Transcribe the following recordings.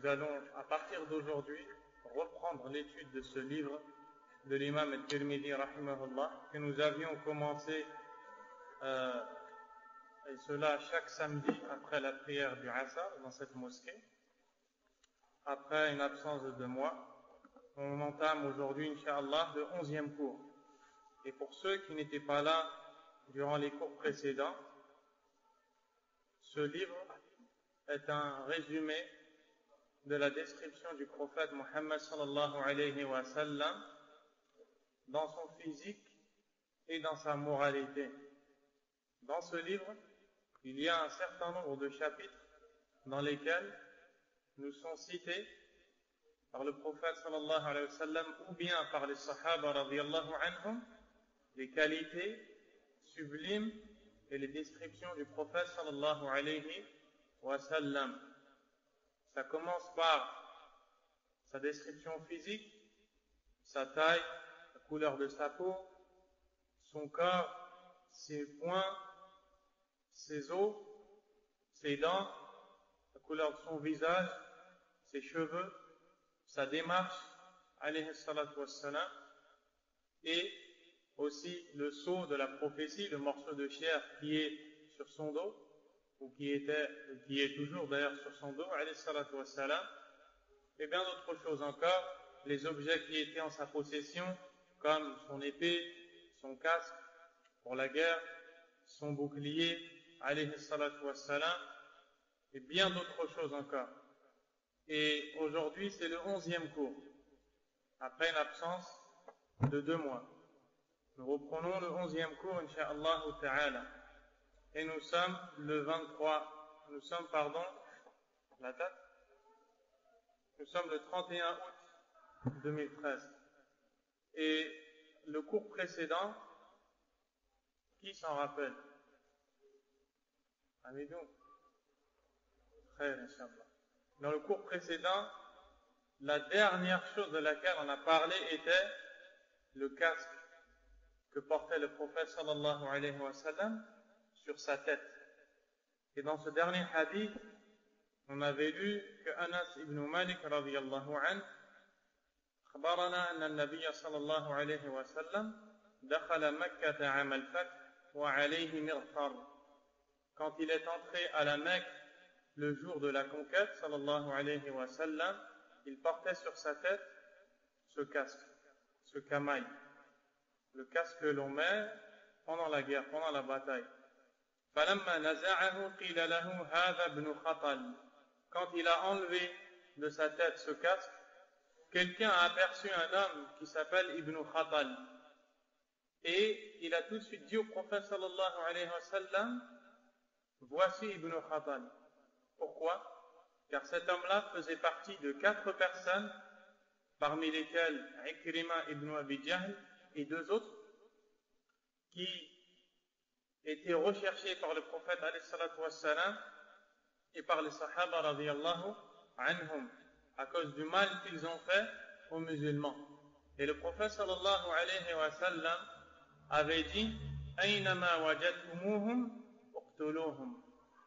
Nous allons, à partir d'aujourd'hui, reprendre l'étude de ce livre de l'imam al-Tirmidhi, rahimahullah, que nous avions commencé, et cela chaque samedi après la prière du Asr dans cette mosquée. Après une absence de 2 mois, on entame aujourd'hui, Inch'Allah, le 11e cours. Et pour ceux qui n'étaient pas là durant les cours précédents, ce livre est un résumé de la description du prophète Muhammad sallallahu alayhi wa sallam dans son physique et dans sa moralité. Dans ce livre, il y a un certain nombre de chapitres dans lesquels nous sont cités par le prophète sallallahu alayhi wa sallam ou bien par les sahaba radiyallahu anhum les qualités sublimes et les descriptions du prophète sallallahu alayhi wa sallam. Ça commence par sa description physique, sa taille, la couleur de sa peau, son corps, ses poings, ses os, ses dents, la couleur de son visage, ses cheveux, sa démarche, alayhi salatu wassalam, et aussi le sceau de la prophétie, le morceau de chair qui est sur son dos, ou qui est toujours d'ailleurs sur son dos, alayhi salatu wassalam, et bien d'autres choses encore, les objets qui étaient en sa possession, comme son épée, son casque pour la guerre, son bouclier, alayhi salatu wassalam, et bien d'autres choses encore. Et aujourd'hui, c'est le 11e cours, après une absence de 2 mois. Nous reprenons le 11e cours, Inch'Allah ta'ala. Et nous sommes le 23, la date? Nous sommes le 31 août 2013. Et le cours précédent, qui s'en rappelle? Amidou? Très, Inch'Allah. Dans le cours précédent, la dernière chose de laquelle on a parlé était le casque que portait le prophète sallallahu alayhi wa sallam sur sa tête. Et dans ce dernier hadith, on avait lu que Anas ibn Malik radiyallahu anhu أخبرنا أن النبي صلى الله عليه وسلم دخل مكة عام الفتح وعليه مغفر. Quand il est entré à la Mecque le jour de la conquête, sallallahu alayhi wa sallam, il portait sur sa tête ce casque, ce camail, le casque que l'on met pendant la guerre, pendant la bataille. فَلَمَّا نَزَعَهُ قِيلَ لَهُ هَذَا ابْنُ خَطَلٍ. Quand il a enlevé de sa tête ce casque, quelqu'un a aperçu un homme qui s'appelle Ibn Khatal. Et il a tout de suite dit au prophète sallallahu alayhi wa sallam, voici Ibn Khatal. Pourquoi? Car cet homme-là faisait partie de 4 personnes, parmi lesquelles Ikrima ibn Abi Jahl et 2 autres, qui étaient recherchés par le prophète alayhi salatu wassalam et par les sahaba radiyallahu anhum, à cause du mal qu'ils ont fait aux musulmans. Et le prophète sallallahu alayhi wa sallam avait dit Aynama wajadtumuhum uqtuluhum.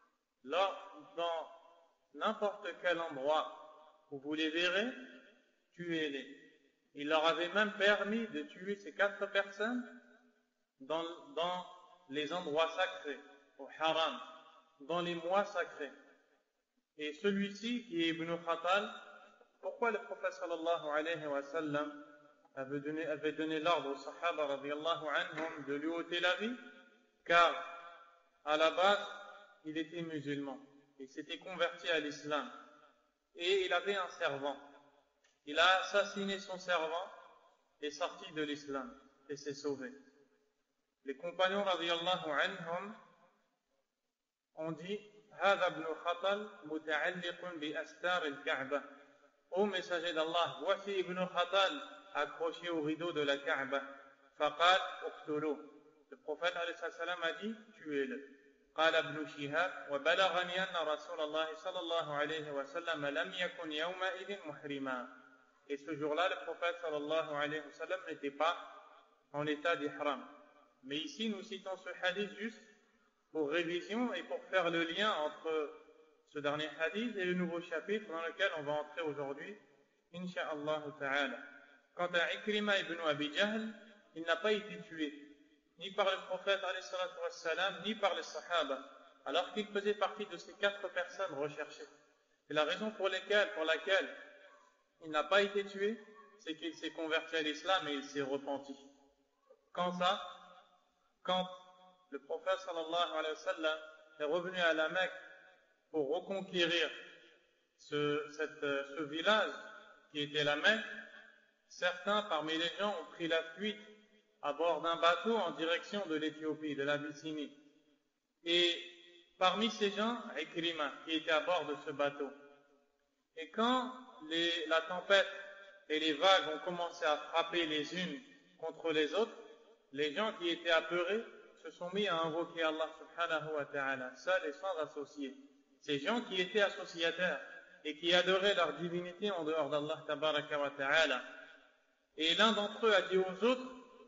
Dans n'importe quel endroit où vous les verrez, tuez-les. Il leur avait même permis de tuer ces 4 personnes dans les endroits sacrés, au haram, dans les mois sacrés. Et celui-ci, qui est Ibn Khatal, pourquoi le prophète sallallahu alayhi wa sallam avait donné l'ordre aux sahaba radiyallahu anhum de lui ôter la vie? Car à la base, il était musulman, il s'était converti à l'islam et il avait un servant. Il a assassiné son servant et sorti de l'islam et s'est sauvé. Les compagnons radiyallahu anhum ont dit هذا ابن خطل متعلق بأستار الكعبة. Ô messager d'Allah, voici Ibn Khatal accroché au rideau de la Kaaba. فقال اقتلوه. Le prophète alayhi salam a dit tuez-le. قال ابن شهاب وبلغني أن رسول الله صلى الله عليه وسلم لم يكن يومئذ محرما. Et ce jour-là, le prophète sallallahu alayhi wa sallam n'était pas en état d'ihram. Mais ici, nous citons ce hadith juste pour révision et pour faire le lien entre ce dernier hadith et le nouveau chapitre dans lequel on va entrer aujourd'hui, Inch'Allah ta'ala. Quant à Ikrima ibn Abi Jahl, il n'a pas été tué, ni par le prophète ﷺ, ni par les sahaba, alors qu'il faisait partie de ces 4 personnes recherchées. Et la raison pour laquelle il n'a pas été tué, c'est qu'il s'est converti à l'islam et il s'est repenti. Quand ça? Quand le prophète sallallahu alayhi wa sallam est revenu à la Mecque pour reconquérir ce village qui était la Mecque, certains parmi les gens ont pris la fuite à bord d'un bateau en direction de l'Éthiopie, de l'Abyssinie. Et parmi ces gens, Ikrima, qui était à bord de ce bateau. Et quand la tempête et les vagues ont commencé à frapper les unes contre les autres, les gens qui étaient apeurés se sont mis à invoquer Allah subhanahu wa ta'ala, seuls et sans associés. Ces gens qui étaient associataires et qui adoraient leur divinité en dehors d'Allah tabaraka wa ta'ala. Et l'un d'entre eux a dit aux autres,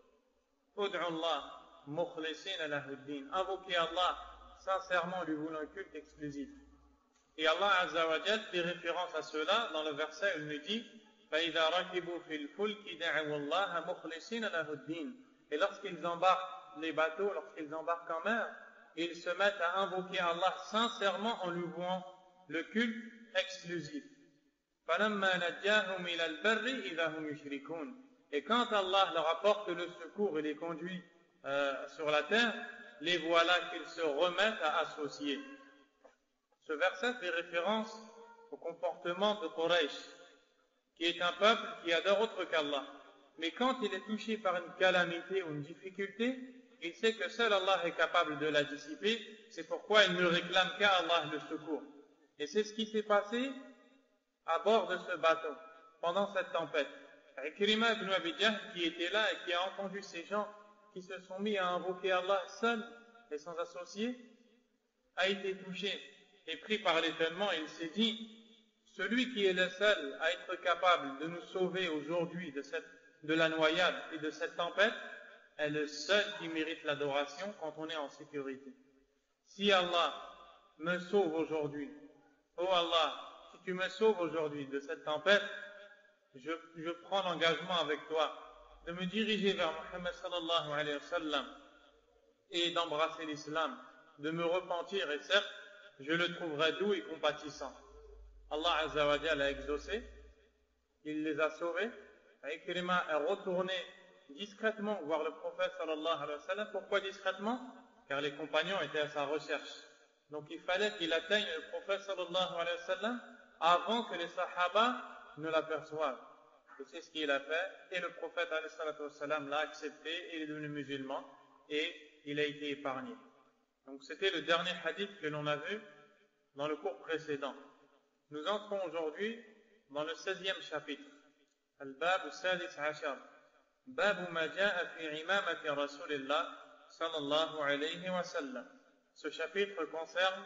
Ud'u Allah mukhlisina lahuddin, invoquez Allah sincèrement lui voulant un culte exclusif. Et Allah azza wa jal fait référence à cela dans le verset où il nous dit فَإِذَا رَكِبُوا فِي الْفُلْكِ دَعَوُا اللَّهَ مُخْلِصِينَ لَهُ الدِّينَ. Et lorsqu'ils embarquent les bateaux, lorsqu'ils embarquent en mer, ils se mettent à invoquer Allah sincèrement en lui vouant le culte exclusif. فَلَمَّا نَجَّاهُمْ إِلَى الْبَرِّ إِذَا هُمْ يُشْرِكُونَ. Et quand Allah leur apporte le secours et les conduit sur la terre, les voilà qu'ils se remettent à associer. Ce verset fait référence au comportement de Quraysh, qui est un peuple qui adore autre qu'Allah. Mais quand il est touché par une calamité ou une difficulté, il sait que seul Allah est capable de la dissiper, c'est pourquoi il ne réclame qu'à Allah le secours. Et c'est ce qui s'est passé à bord de ce bateau, pendant cette tempête. Ikrima ibn Abi Jahl, qui était là et qui a entendu ces gens qui se sont mis à invoquer Allah seul et sans associé, a été touché et pris par l'étonnement, et il s'est dit, celui qui est le seul à être capable de nous sauver aujourd'hui de la noyade et de cette tempête est le seul qui mérite l'adoration quand on est en sécurité. Si Allah me sauve aujourd'hui, oh Allah, si tu me sauves aujourd'hui de cette tempête, je prends l'engagement avec toi de me diriger vers Muhammad sallallahu alayhi wa sallam et d'embrasser l'islam, de me repentir, et certes, je le trouverai doux et compatissant. Allah azza wa jalla a exaucé, il les a sauvés. Ikrima est retourné discrètement voir le prophète sallallahu alayhi wa sallam. Pourquoi discrètement? Car les compagnons étaient à sa recherche. Donc il fallait qu'il atteigne le prophète sallallahu alayhi wa sallam avant que les sahaba ne l'aperçoivent. Et c'est ce qu'il a fait. Et le prophète alayhi wa sallam l'a accepté et il est devenu musulman et il a été épargné. Donc c'était le dernier hadith que l'on a vu dans le cours précédent. Nous entrons aujourd'hui dans le 16e chapitre. Al-Bab al-Sadis Ashar. Bab ma ja'a fi imamati Rasulillah sallallahu alayhi wa sallam. Ce chapitre concerne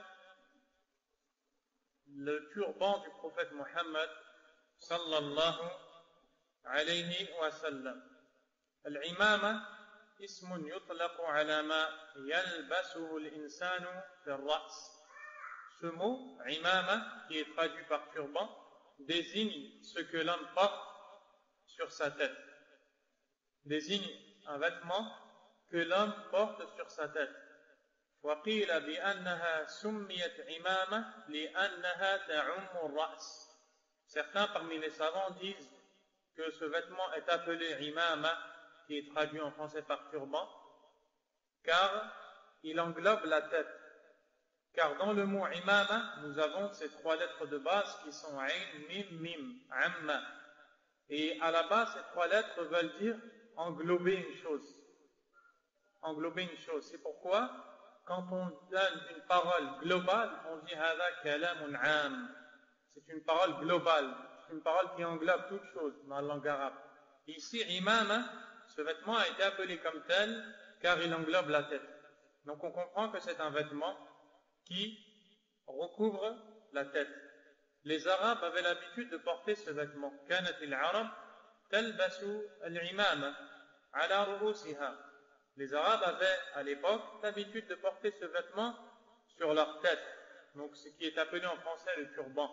le turban du prophète Muhammad sallallahu alayhi wa sallam. Al-imama ismun yutlaqu ala ma yalbasuhu al-insanu fi ar-ra's. Ce mot, imama, qui est traduit par turban, désigne ce que l'homme porte sur sa tête. Désigne un vêtement que l'homme porte sur sa tête. وَقِيلَ بِأَنَّهَا سُمِّيَتْ عِمَامَةً لِأَنَّهَا تَعُمُّ الرَّأْسِ. Certains parmi les savants disent que ce vêtement est appelé imama, qui est traduit en français par turban, car il englobe la tête. Car dans le mot imama, nous avons ces 3 lettres de base qui sont ayn, mim, mim, amma. Et à la base, ces 3 lettres veulent dire englober une chose. Englober une chose. C'est pourquoi, quand on donne une parole globale, on dit hada kalamun am. C'est une parole globale. C'est une parole qui englobe toute chose dans la langue arabe. Ici, imama, ce vêtement a été appelé comme tel, car il englobe la tête. Donc on comprend que c'est un vêtement qui recouvre la tête. Les Arabes avaient l'habitude de porter ce vêtement. كانت العرب تلبس العمامة على رؤوسها. Les Arabes avaient à l'époque l'habitude de porter ce vêtement sur leur tête. donc ce qui est appelé en français le turban.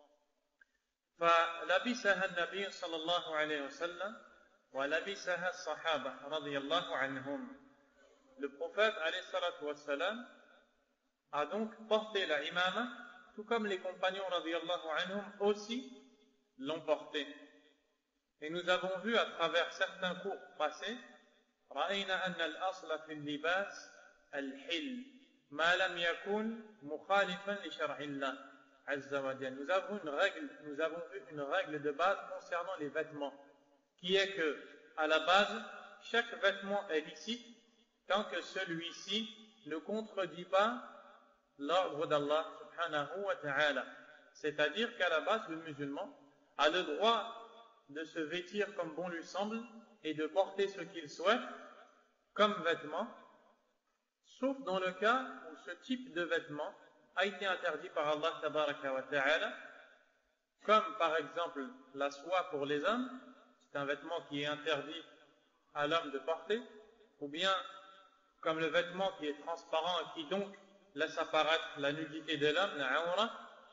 فلبسها النبي صلى الله عليه وسلم ولبسها الصحابة رضي الله عنهم. Le prophète alayhi salatu wassalam a donc porté la imama, tout comme les compagnons radiyallahu anhum aussi l'ont porté. Et nous avons vu à travers certains cours passés, رأينا أن الأصل في اللباس الحل ما لم يكن مخالفا لشرع الله عز وجل. Nous avons vu une règle de base concernant les vêtements, qui est que, à la base, chaque vêtement est licite tant que celui-ci ne contredit pas l'ordre d'Allah subhanahu wa ta'ala. C'est-à-dire qu'à la base, le musulman a le droit de se vêtir comme bon lui semble et de porter ce qu'il souhaite comme vêtement, sauf dans le cas où ce type de vêtement a été interdit par Allah tabaraka wa ta'ala, comme par exemple la soie pour les hommes, c'est un vêtement qui est interdit à l'homme de porter, ou bien comme le vêtement qui est transparent et qui donc laisse apparaître la nudité de l'homme, la aura,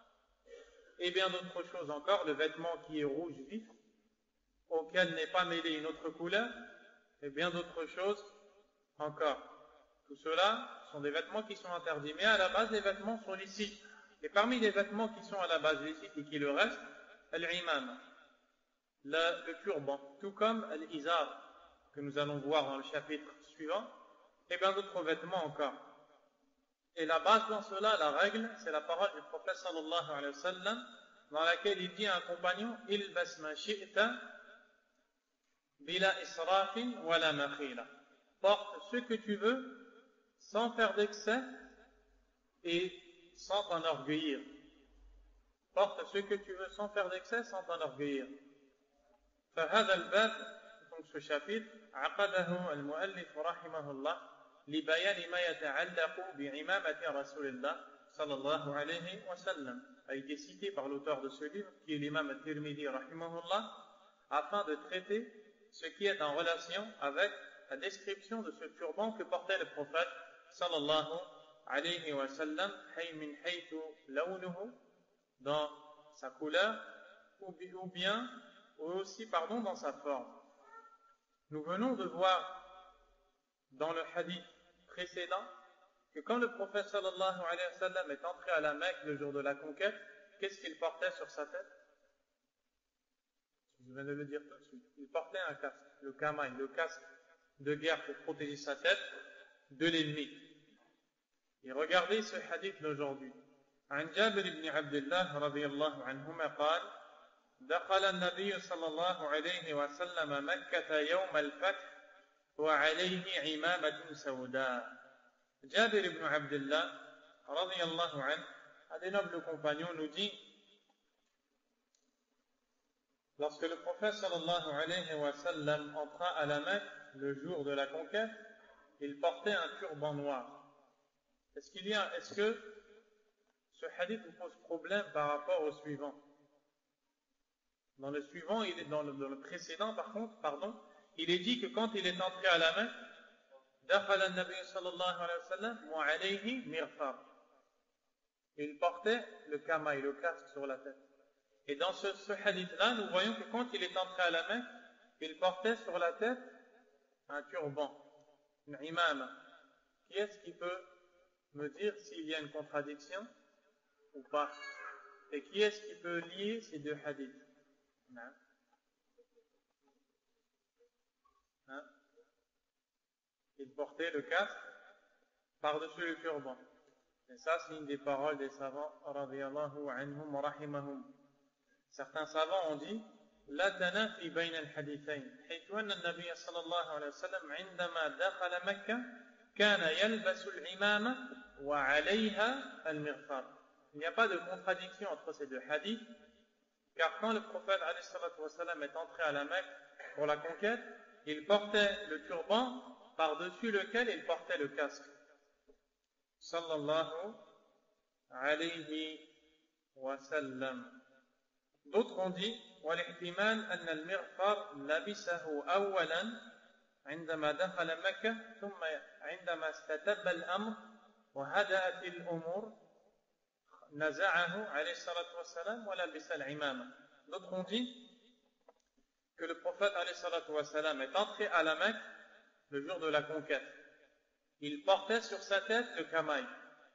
et bien d'autres choses encore, le vêtement qui est rouge vif, auquel n'est pas mêlée une autre couleur, et bien d'autres choses encore. Tout cela sont des vêtements qui sont interdits, mais à la base les vêtements sont licites. Et parmi les vêtements qui sont à la base licites et qui le restent, l'imam, le turban, tout comme l'izar, que nous allons voir dans le chapitre suivant, et bien d'autres vêtements encore. Et la base dans cela, la règle, c'est la parole du prophète sallallahu alayhi wa sallam, dans laquelle il dit à un compagnon, ilbas ma shi'ta bila israfin wala makhila. Porte ce que tu veux sans faire d'excès et sans t'enorgueillir. Porte ce que tu veux sans faire d'excès, sans t'enorgueillir. فهذا الباب, donc ce chapitre, عقده المؤلف رحمه الله لبيان ما يتعلق بعمامة رسول الله صلى الله عليه وسلم, a été cité par l'auteur de ce livre, qui est l'imam al-Tirmidhi rahimahullah, afin de traiter ce qui est en relation avec la description de ce turban que portait le prophète sallallahu alayhi wa sallam, min haythu lawnuhu, dans sa couleur, ou aussi dans sa forme. Nous venons de voir dans le hadith précédent que quand le prophète sallallahu alayhi wa sallam est entré à la Mecque le jour de la conquête, qu'est-ce qu'il portait sur sa tête? Je viens de le dire tout de suite. Il portait un casque, le kamaï, le casque de guerre pour protéger sa tête de l'ennemi. Et regardez ce hadith d'aujourd'hui. عن جابر بن عبد الله رضي الله عنهما قال دخل النبي صلى الله عليه وسلم مكة يوم الفتح وعليه عمامة سوداء. Jabir ibn Abdullah رضي الله عنه, un des nobles compagnons, nous dit, lorsque le prophète sallallahu alayhi wa sallam entra à la Mecque le jour de la conquête, il portait un turban noir. Est-ce que ce hadith vous pose problème par rapport au suivant? Dans le suivant, dans le précédent, par contre, il est dit que quand il est entré à la Mecque, dakhala an-nabi sallallahu alayhi wa sallam wa alayhi mirfar. Il portait le kamaï, le casque sur la tête. Et dans ce hadith-là, nous voyons que quand il est entré à la Mecque, il portait sur la tête un turban, une imama. Qui est-ce qui peut me dire s'il y a une contradiction ou pas? Et qui est-ce qui peut lier ces deux hadiths? Il portait le casque par-dessus le turban. Et ça, c'est une des paroles des savants, radiyallahu anhum wa rahimahum. Certains savants ont dit لا تنافي بين الحديثين حيث أن النبي صلى الله عليه وسلم عندما دخل مكة كان يلبس العمامة وعليها المغفر. Il n'y a pas de contradiction entre ces deux hadiths, car quand le prophète alayhi salatu wa sallam est entré à la Mecque pour la conquête, il portait le turban par-dessus lequel il portait le casque. Sallallahu alayhi wa sallam. D'autres ont dit والاحتمال أن المغفر لبسه أولا عندما دخل مكة ثم عندما استتب الأمر وهدأت الأمور naza'ahu alayhi salatu wassalam wa labisa al-imama. D'autres ont dit que le prophète alayhi salatu wassalam est entré à la Mecque le jour de la conquête. Il portait sur sa tête le camail.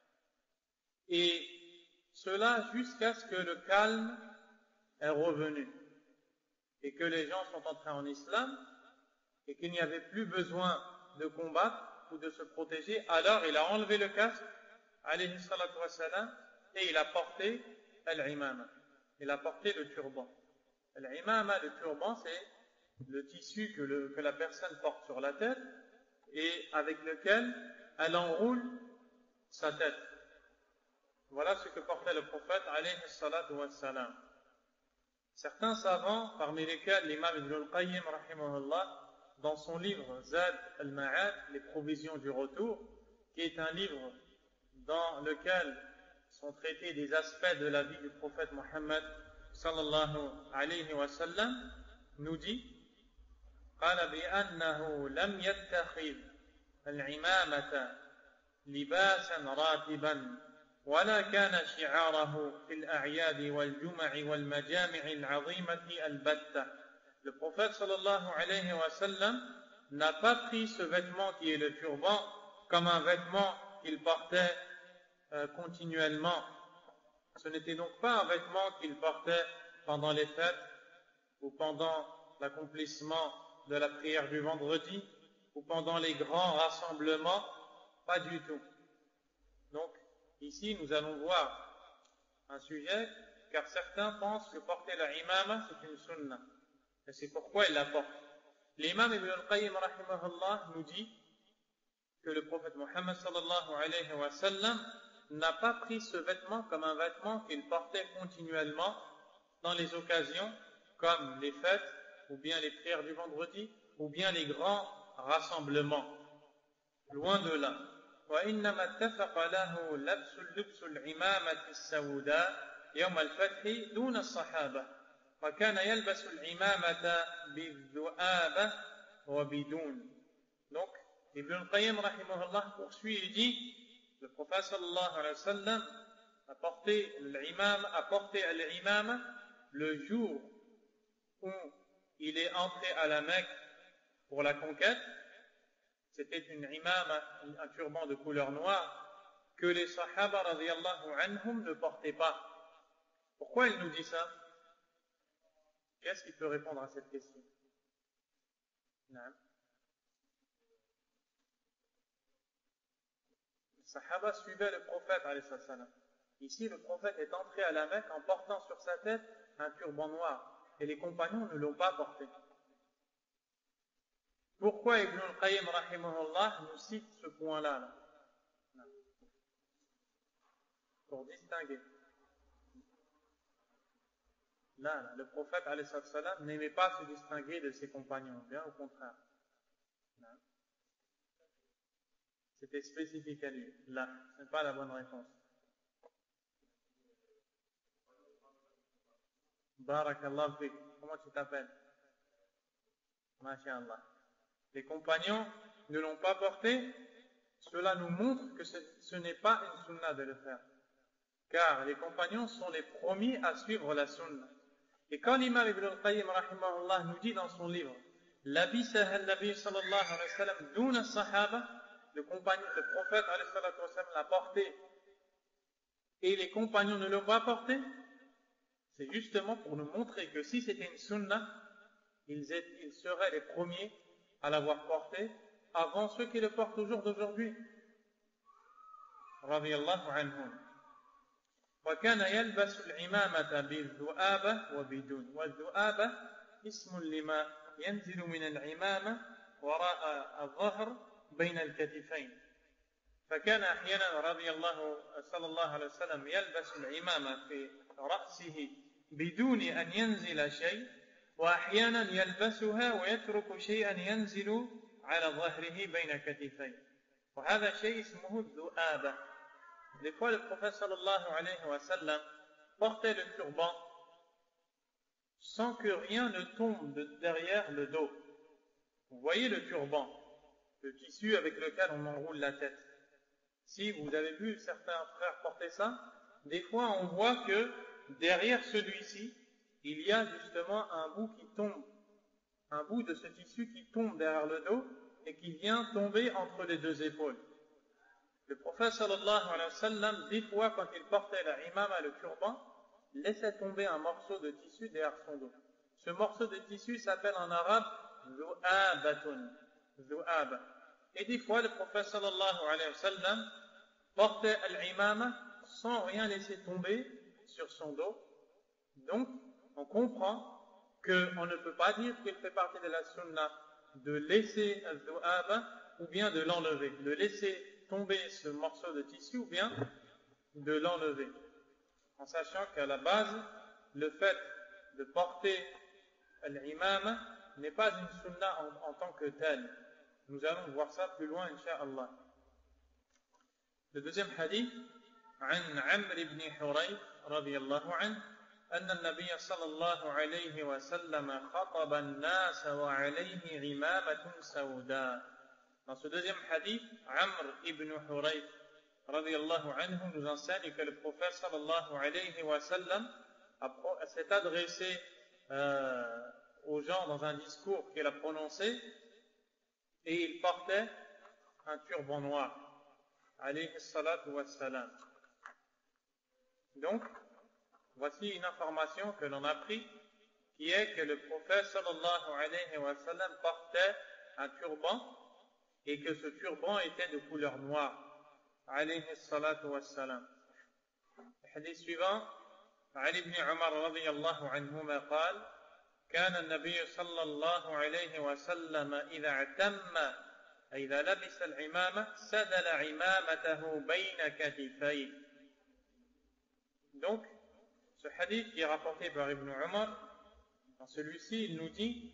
Et cela jusqu'à ce que le calme est revenu et que les gens sont entrés en islam et qu'il n'y avait plus besoin de combattre ou de se protéger. Alors il a enlevé le casque alayhi salatu wassalam et il a porté al-imama. Il a porté le turban. Al-imama, le turban, c'est le tissu que la personne porte sur la tête et avec lequel elle enroule sa tête. Voilà ce que portait le prophète alayhi salatu wassalam. Certains savants, parmi lesquels l'imam Ibn al-Qayyim rahimahullah, dans son livre Zad al-Ma'ad, les provisions du retour, qui est un livre dans lequel sont traités des aspects de la vie du prophète Mohammed sallallahu alayhi wa sallam, nous dit قال بأنه لم يتخذ العمامة لباسا راتبا ولا كان شعاره في الأعياد والجمع والمجامع العظيمة البتة. Le prophète sallallahu alayhi wa sallam n'a pas pris ce vêtement qui est le turban comme un vêtement qu'il portait continuellement. Ce n'était donc pas un vêtement qu'il portait pendant les fêtes ou pendant l'accomplissement de la prière du vendredi ou pendant les grands rassemblements, pas du tout. Donc ici nous allons voir un sujet, car certains pensent que porter la imama c'est une sunna et c'est pourquoi ils la portent. L'imam Ibn al-Qayyim rahimahullah nous dit que le prophète Mohammed sallallahu alayhi wa sallam n'a pas pris ce vêtement comme un vêtement qu'il portait continuellement dans les occasions comme les fêtes ou bien les prières du vendredi ou bien les grands rassemblements. Loin de là. وإنما اتفق له لبس العمامة السوداء يوم الفتح دون الصحابة وكان يلبس العمامة بالذؤابة وبدون. Donc Ibn al-Qayyim rahimahullah poursuit et dit le prophète sallallahu alayhi wa sallam a porté al-imama le jour où il est entré à la Mecque pour la conquête. C'était une imama, un turban de couleur noire que les sahaba radiyallahu anhum ne portaient pas. Pourquoi il nous dit ça? Qu'est-ce qui peut répondre à cette question? Non. Les sahaba suivaient le prophète alayhi salam. Ici, le prophète est entré à la Mecque en portant sur sa tête un turban noir et les compagnons ne l'ont pas porté. Pourquoi Ibn al-Qayyim rahimahullah nous cite ce point-là là? Pour distinguer. Là, le prophète alayhi salam n'aimait pas se distinguer de ses compagnons, bien au contraire. Là. C'était spécifique à lui. Là, ce n'est pas la bonne réponse. Barakallahu fik. Comment tu t'appelles? Masha'Allah. Les compagnons ne l'ont pas porté. Cela nous montre que ce n'est pas une sunna de le faire. Car les compagnons sont les premiers à suivre la sunna. Et quand l'imam Ibn al-Qayyim rahimahullah nous dit dans son livre Labisaha al-Nabi sallallahu alayhi wa sallam duna sahaba, le prophète alayhi salatu wa sallam l'a porté et les compagnons ne l'ont pas porté, c'est justement pour nous montrer que si c'était une sunna, ils seraient les premiers à l'avoir porté avant ceux qui le portent au jour d'aujourd'hui. Radiyallahu anhum. وكان يلبس العمامة بالذؤابة وبدون والذؤابة اسم لما ينزل من العمامة وراء الظهر بين الكتفين فكان أحيانا رضي الله صلى الله عليه وسلم يلبس العمامة في رأسه بدون أن ينزل شيء وأحيانا يلبسها ويترك شيئا ينزل على ظهره بين كتفيه وهذا شيء اسمه الذؤابة. Des fois, le prophète sallallahu alayhi wa sallam portait le turban sans que rien ne tombe de derrière le dos. Vous voyez le turban, le tissu avec lequel on enroule la tête. Si vous avez vu certains frères porter ça, des fois on voit que derrière celui-ci, il y a justement un bout qui tombe, un bout de ce tissu qui tombe derrière le dos et qui vient tomber entre les deux épaules. Le prophète sallallahu alayhi wa sallam, des fois quand il portait la imama, le turban, laissait tomber un morceau de tissu derrière son dos. Ce morceau de tissu s'appelle en arabe zu'abatun, zu'aba. Et des fois le prophète sallallahu alayhi wa sallam portait l'imama sans rien laisser tomber sur son dos. Donc, on comprend qu'on ne peut pas dire qu'il fait partie de la sunna de laisser al-zu'aba ou bien de l'enlever, de laisser tomber ce morceau de tissu ou bien de l'enlever. En sachant qu'à la base, le fait de porter l'imam n'est pas une sunna en tant que telle. Nous allons voir ça plus loin, incha'Allah. Le deuxième hadith, عن عمرو بن حريث رضي الله عنه أن النبي صلى الله عليه وسلم خطب الناس وعليه عمامة سوداء. Dans ce deuxième hadith, Amr ibn Hurayth radiyallahu anhu nous enseigne que le prophète sallallahu alayhi wa sallam s'est adressé aux gens dans un discours qu'il a prononcé et il portait un turban noir alayhi salatu wassalam. Donc, voici une information que l'on a pris qui est que le prophète sallallahu alayhi wa sallam portait un turban et que ce turban était de couleur noire alayhi salatu wassalam. Le hadith suivant, عن ابن عمر رضي الله عنهما قال كان النبي صلى الله عليه وسلم إذا اعتم إذا لبس العمامة سدل عمامته بين كتفيه. Donc, ce hadith qui est rapporté par Ibn Umar, dans celui-ci, il nous dit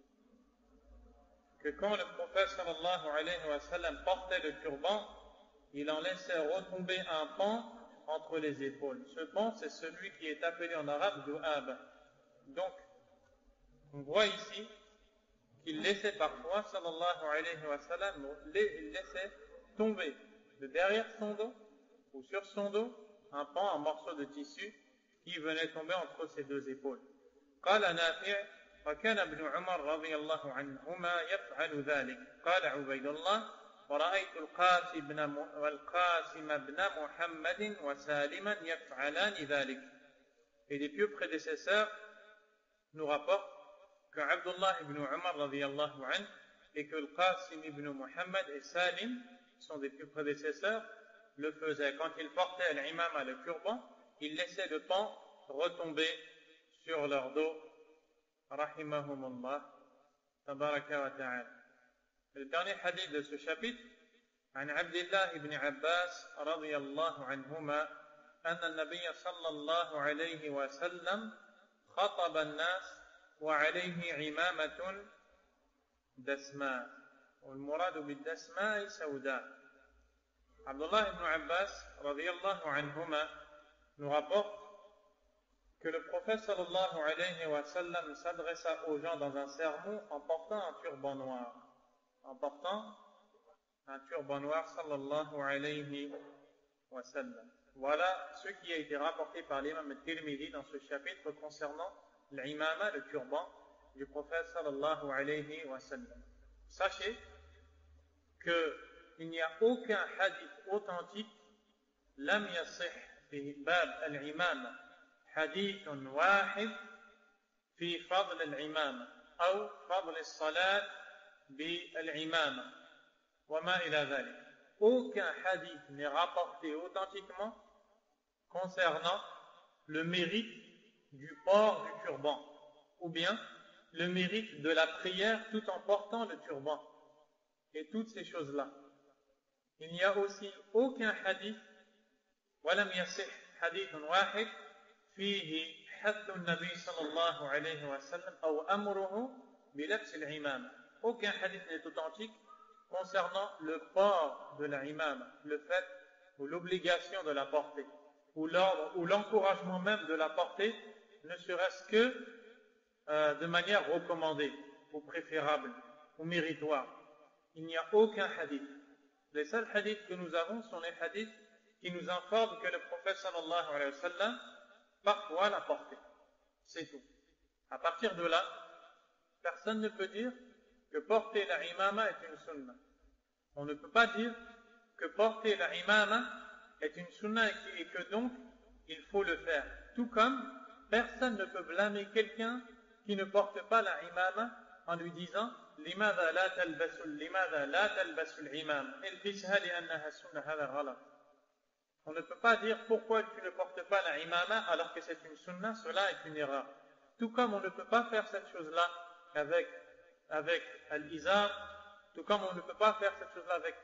que quand le prophète sallallahu alayhi wa sallam portait le turban, il en laissait retomber un pan entre les épaules. Ce pan, c'est celui qui est appelé en arabe du'ab. Donc, on voit ici qu'il laissait parfois, sallallahu alayhi wa sallam, il laissait tomber de derrière son dos ou sur son dos un pan, un morceau de tissu qui venait tomber entre ses deux épaules. قال نافع وكان ابن عمر رضي الله عنهما يفعل ذلك. قال عبيد الله ورأيت القاسم بن محمد وسالما يفعلان ذلك. Et les pieux prédécesseurs nous rapportent que Abdullah ibn Umar radiyallahu anhu et que le Qasim ibn Muhammad et Salim sont des pieux prédécesseurs le faisaient. Quand ils portaient l'imam, le turban, ils laissaient le pan retomber sur leur dos. Rahimahumullah, tabaraka wa ta'ala. Le dernier hadith de ce chapitre, عن عبد الله بن عباس رضي الله عنهما أن النبي صلى الله عليه وسلم خطب الناس وعليه عمامة دسماء والمراد بالدسماء سوداء. Abdullah ibn Abbas radiyallahu anhuma nous rapporte que le prophète sallallahu alayhi wa sallam s'adressa aux gens dans un sermon en portant un turban noir. En portant un turban noir sallallahu alayhi wa sallam. Voilà ce qui a été rapporté par l'imam al-Tirmidhi dans ce chapitre concernant l'imama, le turban du prophète sallallahu alayhi wa sallam. Sachez qu'il n'y a aucun hadith authentique lam yasih fi bab al-imama حديث واحد في فضل العمامة أو فضل الصلاة بالعمامة وما إلى ذلك. Aucun hadith n'est rapporté authentiquement concernant le mérite du port du turban ou bien le mérite de la prière tout en portant le turban et toutes ces choses-là. Il n'y a aussi aucun hadith ولم يصح حديث واحد فيه حث النبي صلى الله عليه وسلم أو أمره بلبس العمامة. Aucun hadith n'est authentique concernant le port de la imama, le fait ou l'obligation de la porter, ou l'ordre ou l'encouragement même de la porter, ne serait-ce que de manière recommandée, ou préférable, ou méritoire. Il n'y a aucun hadith. Les seuls hadiths que nous avons sont les hadiths qui nous informe que le prophète sallallahu alayhi wa sallam parfois l'a porté. C'est tout. À partir de là, personne ne peut dire que porter la imama est une sunna. On ne peut pas dire que porter la imama est une sunna et que donc il faut le faire. Tout comme personne ne peut blâmer quelqu'un qui ne porte pas la imama en lui disant لماذا لا تلبس العمامة البسها لأنها سنة هذا غلط. On ne peut pas dire pourquoi tu ne portes pas la imama alors que c'est une sunna, cela est une erreur. Tout comme on ne peut pas faire cette chose-là avec l'izar, tout comme on ne peut pas faire cette chose-là avec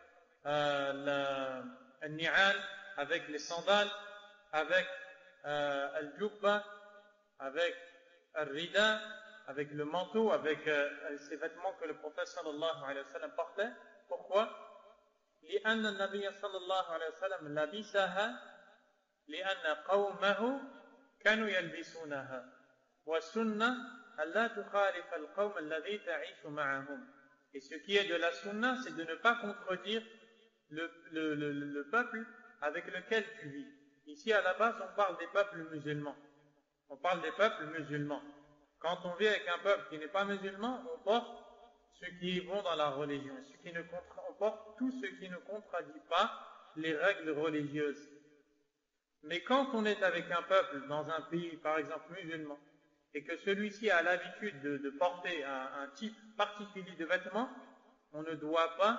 le ni'al, avec les sandales, avec al-jubba, avec al-rida, avec le manteau, avec ces vêtements que le prophète sallallahu alayhi wa sallam portait. Pourquoi? لأن النبي صلى الله عليه وسلم لبسها لأن قومه كانوا يلبسونها والسنة ألا تخالف القوم الذي تعيش معهم. Et ce qui est de la sunna, c'est de ne pas contredire le peuple avec lequel tu vis. Ici, à la base, on parle des peuples musulmans. On parle des peuples musulmans. Quand on vit avec un peuple qui n'est pas musulman, on porte ceux qui vont dans la religion. On porte tout ce qui ne contredit pas les règles religieuses. Mais quand on est avec un peuple dans un pays, par exemple musulman, et que celui-ci a l'habitude de porter un type particulier de vêtements, on ne doit pas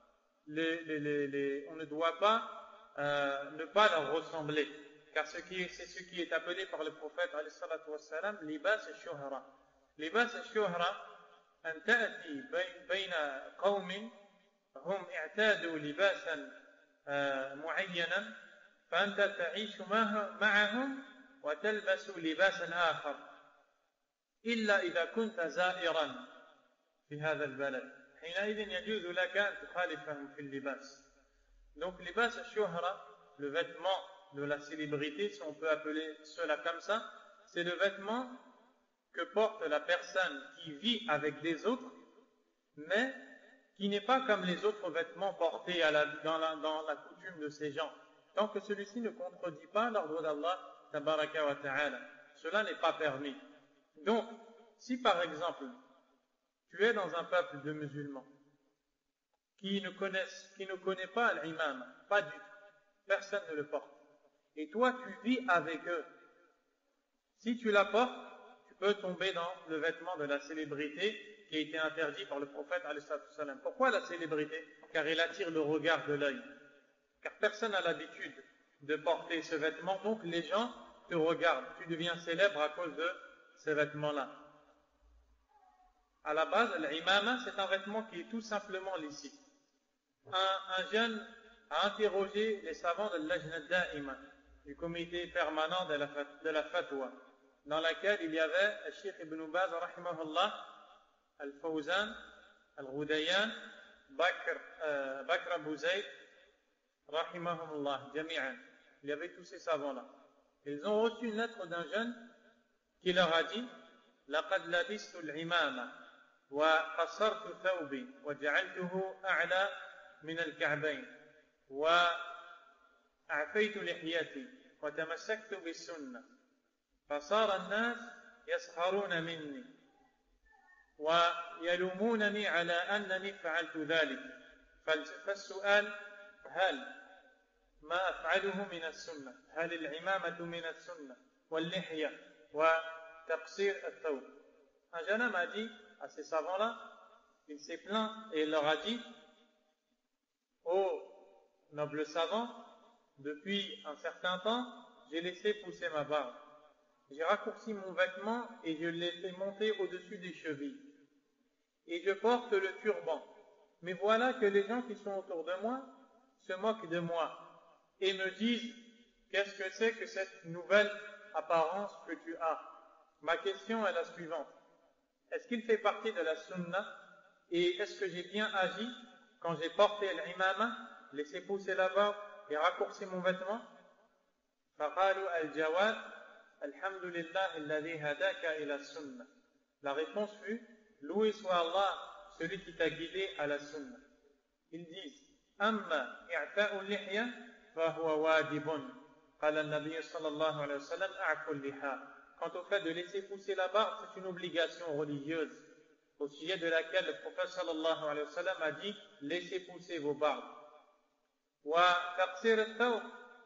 ne pas leur ressembler. Car c'est ce qui est appelé par le prophète alayhi salatu wassalam libas al-shuhra. Libas al-shuhra أن تأتي بين قوم هم اعتادوا لباسا معينا فأنت تعيش معهم وتلبس لباسا آخر إلا إذا كنت زائرا في هذا البلد حينئذ يجوز لك أن تخالفهم في اللباس. Donc libas al-shuhra, le vêtement de la célébrité, si on peut appeler cela comme ça, c'est le vêtement que porte la personne qui vit avec des autres, mais qui n'est pas comme les autres vêtements portés dans la coutume de ces gens, tant que celui-ci ne contredit pas l'ordre d'Allah tabaraka wa ta'ala. Cela n'est pas permis. Donc, si par exemple, tu es dans un peuple de musulmans qui ne connaît pas l'imam, pas du tout, personne ne le porte, et toi tu vis avec eux, si tu la portes, peut tomber dans le vêtement de la célébrité qui a été interdit par le prophète alayhi salam. Pourquoi la célébrité? Car il attire le regard de l'œil. Car personne n'a l'habitude de porter ce vêtement, donc les gens te regardent. Tu deviens célèbre à cause de ces vêtements-là. À la base, l'imama, c'est un vêtement qui est tout simplement licite. Un jeune a interrogé les savants de l'Ajna Da'ima, du comité permanent de la fatwa, dans laquelle il y avait le Cheikh Ibn Baz, rahimahullah, Al-Fawzan, Al-Ghudayyan, Bakr Abu Zayd, rahimahullah, jami'an. Il y avait tous ces savants-là. Ils ont reçu une lettre d'un jeune qui leur a dit لقد لبست العمامة وقصرت ثوبي وجعلته أعلى من الكعبين وأعفيت لحيتي وتمسكت بالسنة فصار الناس يسخرون مني ويلومونني على أنني فعلت ذلك فالسؤال هل ما أفعله من السنة هل العمامة من السنة واللحية وتقصير الثوب. Un jeune homme a dit à ces savants-là, il s'est plaint et il leur a dit: ô nobles savants, depuis un certain temps, j'ai laissé pousser ma barbe. J'ai raccourci mon vêtement et je l'ai fait monter au-dessus des chevilles. Et je porte le turban. Mais voilà que les gens qui sont autour de moi se moquent de moi et me disent: qu'est-ce que c'est que cette nouvelle apparence que tu as? Ma question est la suivante. Est-ce qu'il fait partie de la sunna? Et est-ce que j'ai bien agi quand j'ai porté l'imama, laissé pousser la barbe et raccourci mon vêtement? فقالوا الجواب الحمد لله الذي هداك إلى السنة. La réponse fut: loué soit Allah, celui qui t'a guidé à la sunna. Ils disent: أما إعفاء اللحية فهو واجب قال النبي صلى الله عليه وسلم أعفوا اللحى. Quant au fait de laisser pousser la barbe, c'est une obligation religieuse au sujet de laquelle le prophète sallallahu alayhi wa sallam a dit laissez pousser vos barbes. وتقصير الثوب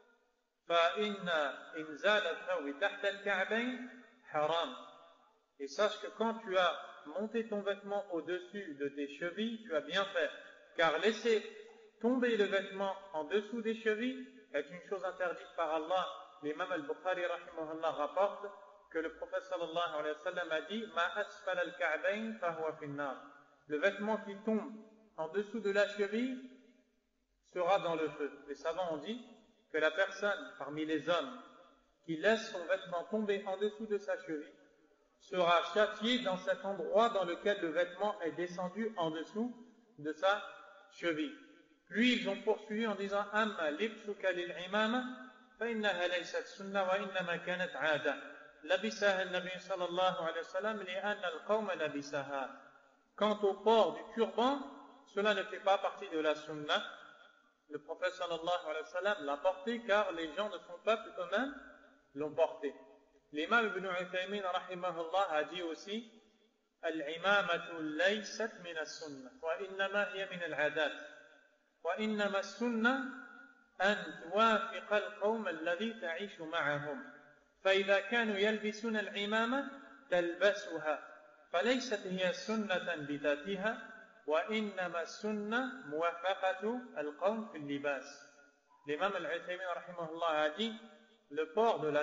فإن إنزال الثوب تحت الكعبين حرام. Et sache que quand tu as monté ton vêtement au-dessus de tes chevilles, tu as bien fait. Car laisser tomber le vêtement en dessous des chevilles est une chose interdite par Allah. L'imam al-Bukhari rahimahullah rapporte que le prophète sallallahu alayhi wa sallam a dit Ma asfal al-ka'bayn fahuwa finnar. Le vêtement qui tombe en dessous de la cheville sera dans le feu. Les savants ont dit que la personne parmi les hommes qui laisse son vêtement tomber en dessous de sa cheville sera châtié dans cet endroit dans lequel le vêtement est descendu en dessous de sa cheville. Puis ils ont poursuivi en disant Amma libsuka lil-imama fa innaha laysat sunna wa innama kanat 'ada labisaha an-nabi sallallahu alayhi wa sallam li'anna al-qawma labisaha. Quant au port du turban, cela ne fait pas partie de la sunna. Le prophète sallallahu alayhi wa sallam l'a porté car les gens de son peuple eux-mêmes l'ont porté. L'imam Ibn Uthaymin rahimahullah a dit aussi Al-imamatu laysat min as-sunnah wa innama hiya min al-'adat wa innama as-sunnah an tuwafiqa al-qawm alladhi ta'ishu ma'ahum fa idha kanu yalbisuna al-imama talbasuha falaysat hiya sunnatan bi dhatiha wa innama as-sunnah muwafaqatu al-qawm fi al-libas. L'imam Al-Uthaymin rahimahullah a dit le port du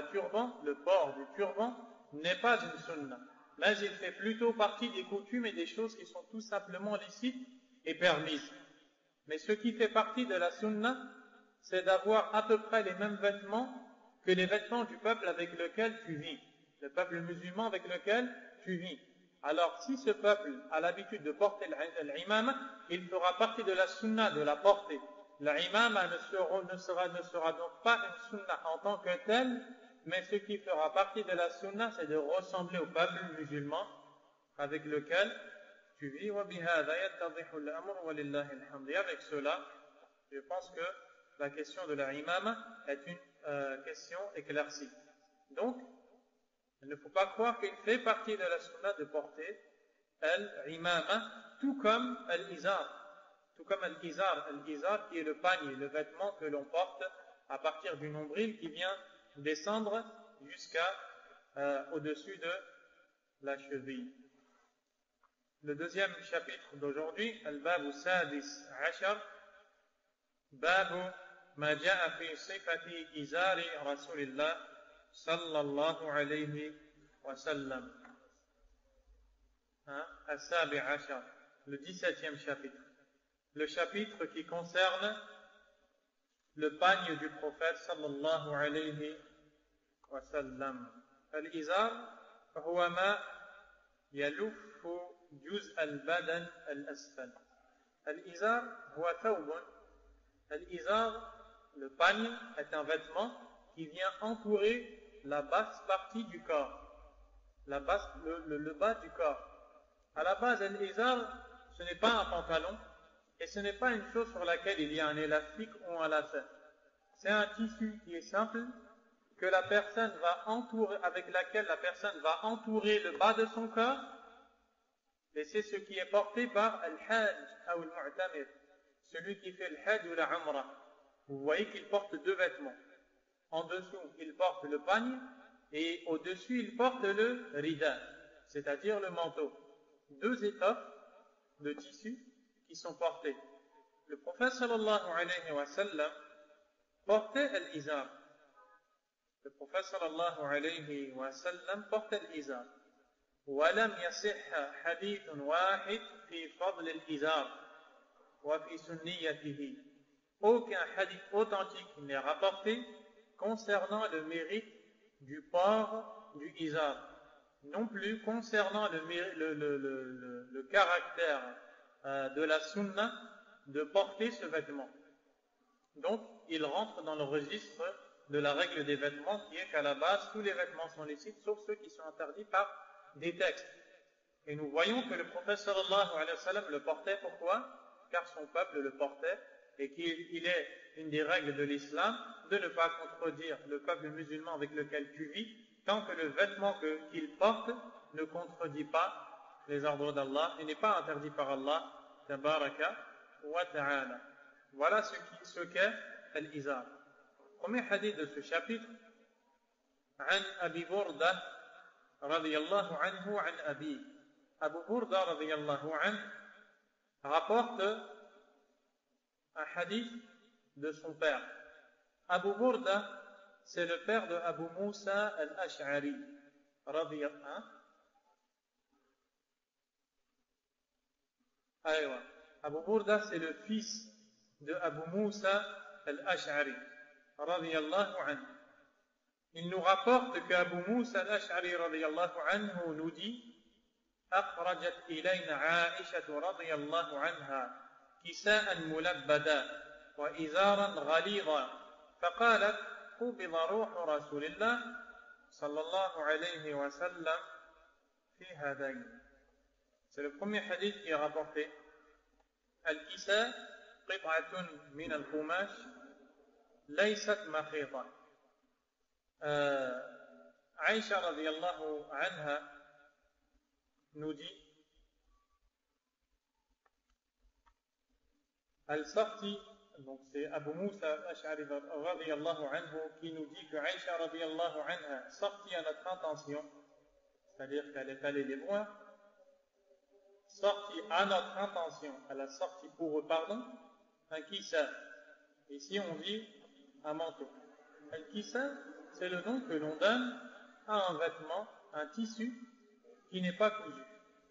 turban n'est pas une sunna, mais il fait plutôt partie des coutumes et des choses qui sont tout simplement licites et permises. Mais ce qui fait partie de la sunna, c'est d'avoir à peu près les mêmes vêtements que les vêtements du peuple avec lequel tu vis, le peuple musulman avec lequel tu vis. Alors si ce peuple a l'habitude de porter l'imama, il fera partie de la sunna de la porter. L'imama ne sera donc pas une sunna en tant que telle, mais ce qui fera partie de la sunna, c'est de ressembler au peuple musulman avec lequel tu vis. Et avec cela, je pense que la question de l'imama est une question éclaircie. Donc, il ne faut pas croire qu'il fait partie de la sunna de porter l'imama, tout comme l'izar. Tout comme l'izar qui est le panier, le vêtement que l'on porte à partir du nombril qui vient descendre au-dessus de la cheville. Le deuxième chapitre d'aujourd'hui, Al-Babu Sadis Ashar, Babu ma ja'a fi sifati izari Rasulillah sallallahu alayhi wa sallam. Al-Sabi Ashar, le 17e chapitre. Le chapitre qui concerne le pagne du prophète sallallahu alayhi wa sallam. Al-izar huwa ma yaluffu juz al-badan al-asfal. Al-izar huwa thawbun. Al-izar, le pagne, est un vêtement qui vient entourer la basse partie du corps. Le bas du corps. À la base, al-izar, ce n'est pas un pantalon. Et ce n'est pas une chose sur laquelle il y a un élastique ou un lacet. C'est un tissu qui est simple, avec laquelle la personne va entourer le bas de son corps. Et c'est ce qui est porté par al-hajj ou al-mu'tamir, celui qui fait le hajj ou la umrah. Vous voyez qu'il porte deux vêtements. En dessous, il porte le pagne, et au-dessus, il porte le rida, c'est-à-dire le manteau. Deux étoffes de tissu qui sont portés. Le prophète sallallahu alayhi wa sallam portait l'izar. Le prophète sallallahu alayhi wa sallam portait l'izar. ولم يصح حديث واحد في فضل الإزار وفي سنيته. Aucun hadith authentique n'est rapporté concernant le mérite du port du izar, non plus concernant le caractère de la sunna de porter ce vêtement. Donc, il rentre dans le registre de la règle des vêtements qui est qu'à la base, tous les vêtements sont licites, sauf ceux qui sont interdits par des textes. Et nous voyons que le prophète sallallahu alayhi wa sallam le portait, pourquoi? Car son peuple le portait, et qu'il est une des règles de l'islam de ne pas contredire le peuple musulman avec lequel tu vis, tant que le vêtement qu'il porte ne contredit pas les ordres d'Allah et n'est pas interdit par Allah tabaraka wa ta'ala. Voilà ce qu'est l'izar. Premier hadith de ce chapitre, عن أبي بردة رضي الله عنه عن أبيه. Abu Burda رضي الله عنه rapporte un hadith de son père. Abu Burda, c'est le père de Abu Musa al-Ash'ari radiyallahu anhu. Abu Burda, c'est le fils de Abu Musa al-Ash'ari radiyallahu anhu. Il nous rapporte qu'Abu Musa al-Ash'ari radiyallahu anhu nous dit: أخرجت إلينا عائشة رضي الله عنها كساء ملبدا وإزارا غليظا فقالت: قبض روح رسول الله صلى الله عليه وسلم في هذين. C'est le premier hadith qui est rapporté. Al-Kisa قطعة من القماش ليست مخيطة. Aïcha radiyallahu anha nous dit, elle sortit, donc c'est Abu Musa al-Ash'ari radiyallahu anhu qui nous dit que Aïcha radiyallahu anha sortit à notre intention, c'est-à-dire qu'elle est allée les voir, sortit à notre intention, elle a sorti pour eux, pardon, un kisa. Ici on dit un manteau. Un kisa, c'est le nom que l'on donne à un vêtement, un tissu qui n'est pas cousu.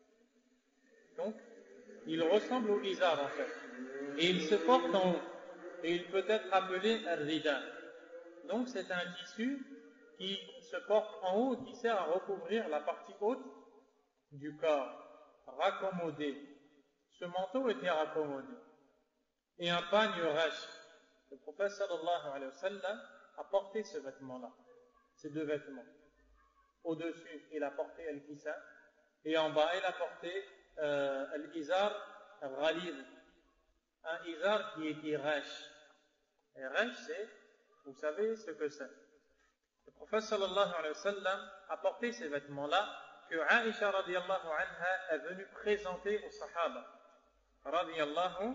Donc, il ressemble au izar en fait. Et il se porte en haut. Et il peut être appelé al-rida. Donc, c'est un tissu qui se porte en haut, qui sert à recouvrir la partie haute du corps, raccommodé. Ce manteau était raccommodé. Et un pagne rêche. Le prophète sallallahu alayhi wa sallam a porté ce vêtement-là, ces deux vêtements. Au-dessus, il a porté al-kisa, et en bas, il a porté al-izar al-ghalid, un izar qui était rêche. Et rêche, c'est, vous savez ce que c'est. Le prophète sallallahu alayhi wa sallam a porté ces vêtements-là que Aïcha radiyallahu anha est venue présenter aux sahaba radiyallahu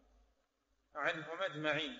anhum ajma'in.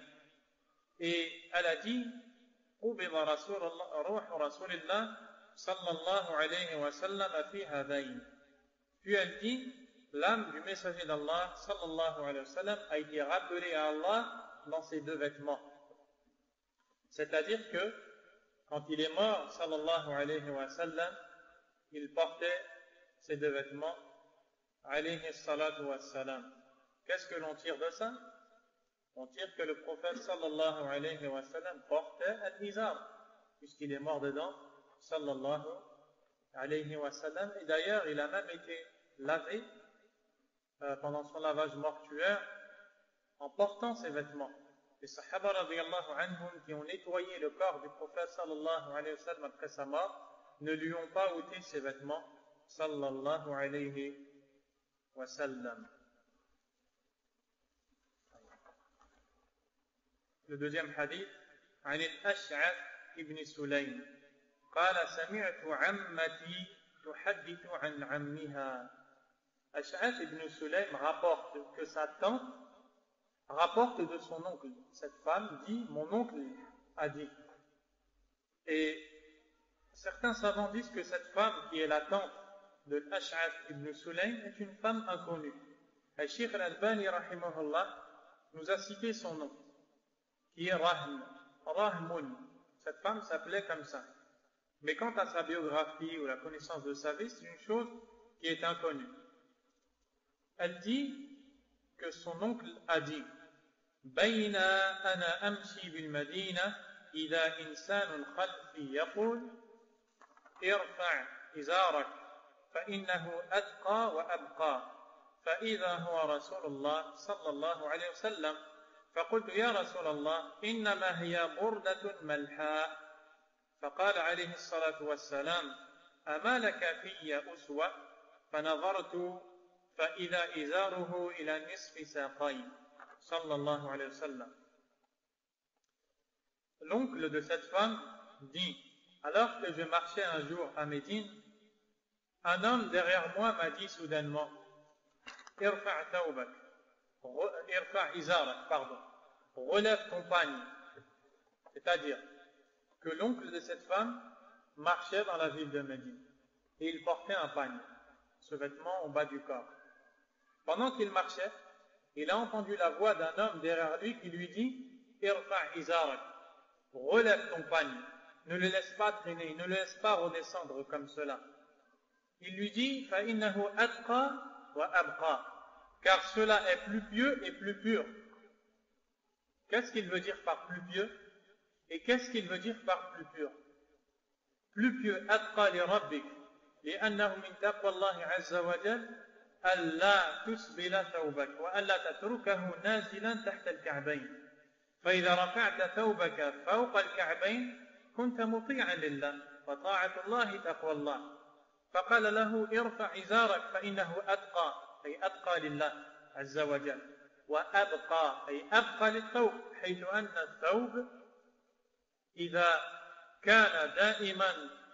Et elle a dit: قبض روح رسول الله صلى الله عليه وسلم في هذين. Puis elle dit: l'âme du messager d'Allah sallallahu alayhi wa sallam a été rappelée à Allah dans ces deux vêtements. C'est-à-dire que quand il est mort sallallahu alayhi wa sallam, il portait ces deux vêtements alayhi salatu wa salam. Qu'est-ce que l'on tire de ça? On tire que le prophète sallallahu alayhi wa sallam portait al-izar, puisqu'il est mort dedans, sallallahu alayhi wa sallam. Et d'ailleurs, il a même été lavé pendant son lavage mortuaire en portant ses vêtements. Les sahaba radiyallahu anhum qui ont nettoyé le corps du prophète sallallahu alayhi wa sallam après sa mort ne lui ont pas ôté ses vêtements, sallallahu alayhi wa sallam. Le deuxième hadith, عن الأشعث ابن سليم قال سمعت عمتي تحدث عن عمها. Ash'ath ibn Sulaym rapporte que sa tante rapporte de son oncle. Cette femme dit: mon oncle a dit. Et certains savants disent que cette femme qui est la tante de Ash'ath ibn Sulaym est une femme inconnue. Et Cheikh al-Albani rahimahullah nous a cité son nom, qui est Rahmun. Cette femme s'appelait comme ça. Mais quant à sa biographie ou la connaissance de sa vie, c'est une chose qui est inconnue. Elle dit que son oncle a dit: بينا أنا أمشي بالمدينة إذا إنسان خلفي يقول ارفع إزارك فإنه أتقى وأبقى فإذا هو رسول الله صلى الله عليه وسلم فقلت: يا رسول الله إنما هي بردة ملحاء. فقال عليه الصلاة والسلام: أما لك في أسوة؟ فنظرت فإذا إزاره إلى نصف ساقين. sallallahu alayhi wa sallam. L'oncle de cette femme dit, alors que je marchais un jour à Médine, un homme derrière moi m'a dit soudainement, irfa' thawbak, irfa' izarak, relève ton pagne. C'est-à-dire que l'oncle de cette femme marchait dans la ville de Médine et il portait un pagne, ce vêtement au bas du corps. Pendant qu'il marchait, il a entendu la voix d'un homme derrière lui qui lui dit, irfa' izarak, relève ton pagne, ne le laisse pas traîner, ne le laisse pas redescendre comme cela. Il lui dit, فَإِنَّهُ أَتْقَى وَأَبْقَى, car cela est plus pieux et plus pur. Qu'est-ce qu'il veut dire par plus pieux et qu'est-ce qu'il veut dire par plus pur? Plus pieux, أَتْقَى لِرَبِّكَ لِأَنَّهُ مِنْ تَقْوَى اللَّهِ عَزَّ وَجَلَّ أَلَّا تُسْبِلَ ثَوْبَكَ وَأَلَّا تَتْرُكَهُ نَازِلًا تَحْتَ الْكَعْبَيْنِ فإذا رفعت ثوبك فوق الكعبين كنت مطيعا لله وطاعة الله تقوى الله فقال له ارفع إزارك فإنه أتقى أي أتقى لله عز وجل وأبقى أي أبقى للثوب حيث أن الثوب إذا كان دائما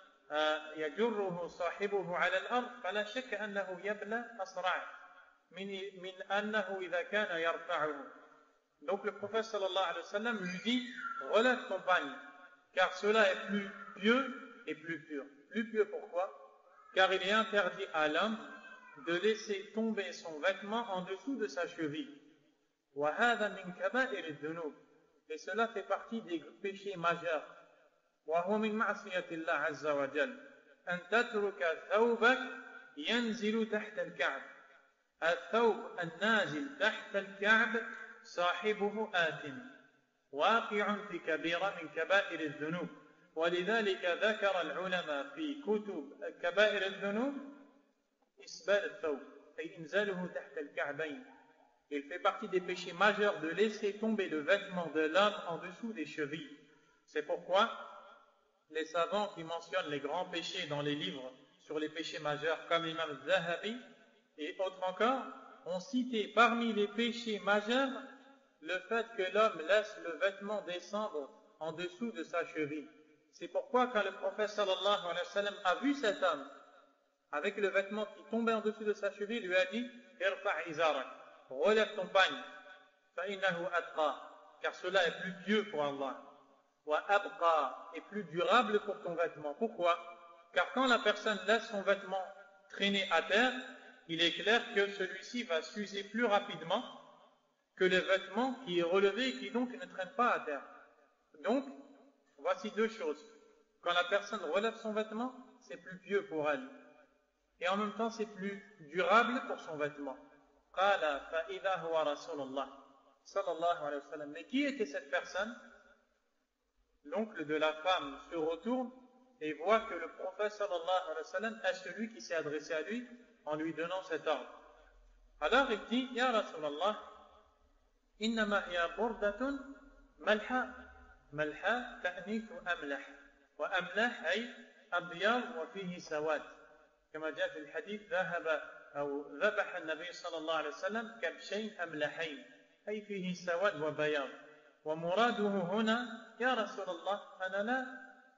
يجره صاحبه على الأرض فلا شك أنه يبلى أسرع من أنه إذا كان يرفعه. Donc le prophète sallallahu alayhi wa sallam lui dit, relève ton pagne, car cela est plus pieux et plus pur. Plus pieux pourquoi? Car il est interdit à l'homme de laisser tomber son vêtement en dessous de sa cheville. وَهَذَا مِنْ كَبَائِرِ الذُّنُوبِ, et cela fait partie des péchés majeurs. وَهُوَ مِنْ مَعْصِيَةِ اللَّهِ عَزَّ وَجَلَّ أَنْ تَتْرُكَ ثَوْبَكَ يَنْزِلُ تَحْتَ الْكَعْبِ. الثوب النازل تحت الكعب صاحبه آثم واقع في كبيرة من كبائر الذنوب ولذلك ذكر العلماء في كتب كبائر الذنوب إسبال الثوب أي إنزاله تحت الكعبين. Il fait partie des péchés majeurs de laisser tomber le vêtement de l'homme en dessous des chevilles. C'est pourquoi les savants qui mentionnent les grands péchés dans les livres sur les péchés majeurs comme l'imam Zahabi et autres encore ont cité parmi les péchés majeurs le fait que l'homme laisse le vêtement descendre en dessous de sa cheville. C'est pourquoi quand le prophète sallallahu alayhi wa sallam a vu cet homme avec le vêtement qui tombait en dessous de sa cheville, il lui a dit irfa' izarak, relève ton pagne, fa'innahu atqa, car cela est plus pieux pour Allah, wa abqa, est plus durable pour ton vêtement. Pourquoi? Car quand la personne laisse son vêtement traîner à terre, il est clair que celui-ci va s'user plus rapidement que le vêtement qui est relevé et qui donc ne traîne pas à terre. Donc, voici deux choses. Quand la personne relève son vêtement, c'est plus pieux pour elle. Et en même temps, c'est plus durable pour son vêtement. Qala fa idha huwa Rasulullah sallallahu alayhi wa sallam. Mais qui était cette personne? L'oncle de la femme se retourne et voit que le prophète sallallahu alayhi wa sallam est celui qui s'est adressé à lui en lui donnant cet ordre. Alors il dit, Ya Rasulallah, innama hiya burdatun malha. Malha ta'nithu amlah. Wa amlah ay abyad wa fihi sawad. كما جاء في الحديث ذبح النبي صلى الله عليه وسلم كبشين أملحين أي فيه سواد وبياض. ومراده هنا يا رسول الله أنا لا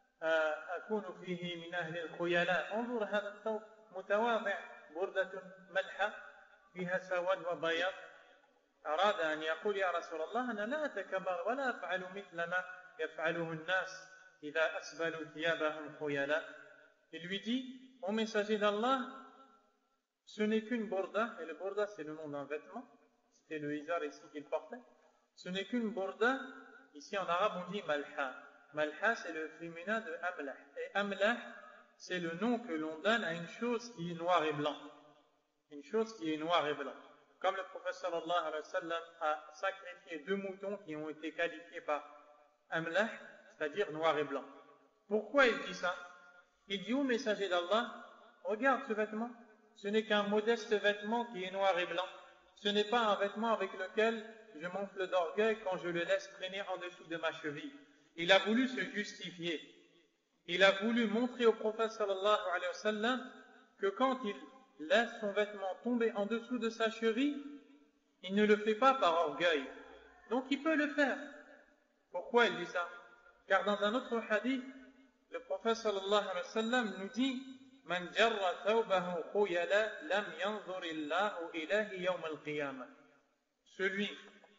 أكون فيه من أهل الخيلاء. انظر هذا الثوب متواضع بردة ملحة فيها سواد وبياض. أراد أن يقول يا رسول الله أنا لا أتكبر ولا أفعل مثل ما يفعله الناس إذا أسبلوا ثيابهم خيلاء. Il lui dit, ô messager d'Allah, ce n'est qu'une burda, et le burda c'est le nom d'un vêtement, c'était le izar ici qu'il portait, ce n'est qu'une burda, ici en arabe on dit malha. Malha c'est le féminin de amlah, et amlah c'est le nom que l'on donne à une chose qui est noir et blanc. Une chose qui est noir et blanc. Comme le prophète sallallahu alayhi wa sallam a sacrifié 2 moutons qui ont été qualifiés par amlah, c'est-à-dire noir et blanc. Pourquoi il dit ça? Il dit au messager d'Allah, regarde ce vêtement, ce n'est qu'un modeste vêtement qui est noir et blanc. Ce n'est pas un vêtement avec lequel je m'enfle d'orgueil quand je le laisse traîner en dessous de ma cheville. Il a voulu se justifier. Il a voulu montrer au prophète sallallahu alayhi wa sallam que quand il laisse son vêtement tomber en dessous de sa cheville, il ne le fait pas par orgueil, Donc il peut le faire. Pourquoi il dit ça? Car dans un autre hadith, le prophète sallallahu alayhi wa sallam nous dit Man jarra thawbahu khuyala lam yanzurillahu ilahi yawm al-qiyamah. Celui,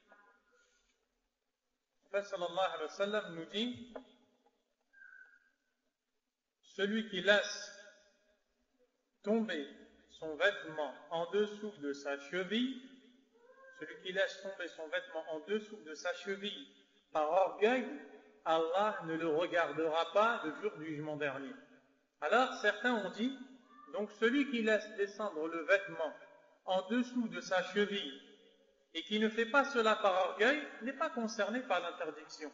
le prophète sallallahu alayhi wa sallam nous dit celui qui laisse tomber son vêtement en dessous de sa cheville, celui qui laisse tomber son vêtement en dessous de sa cheville par orgueil, Allah ne le regardera pas le jour du jugement dernier. Alors certains ont dit, donc celui qui laisse descendre le vêtement en dessous de sa cheville et qui ne fait pas cela par orgueil n'est pas concerné par l'interdiction.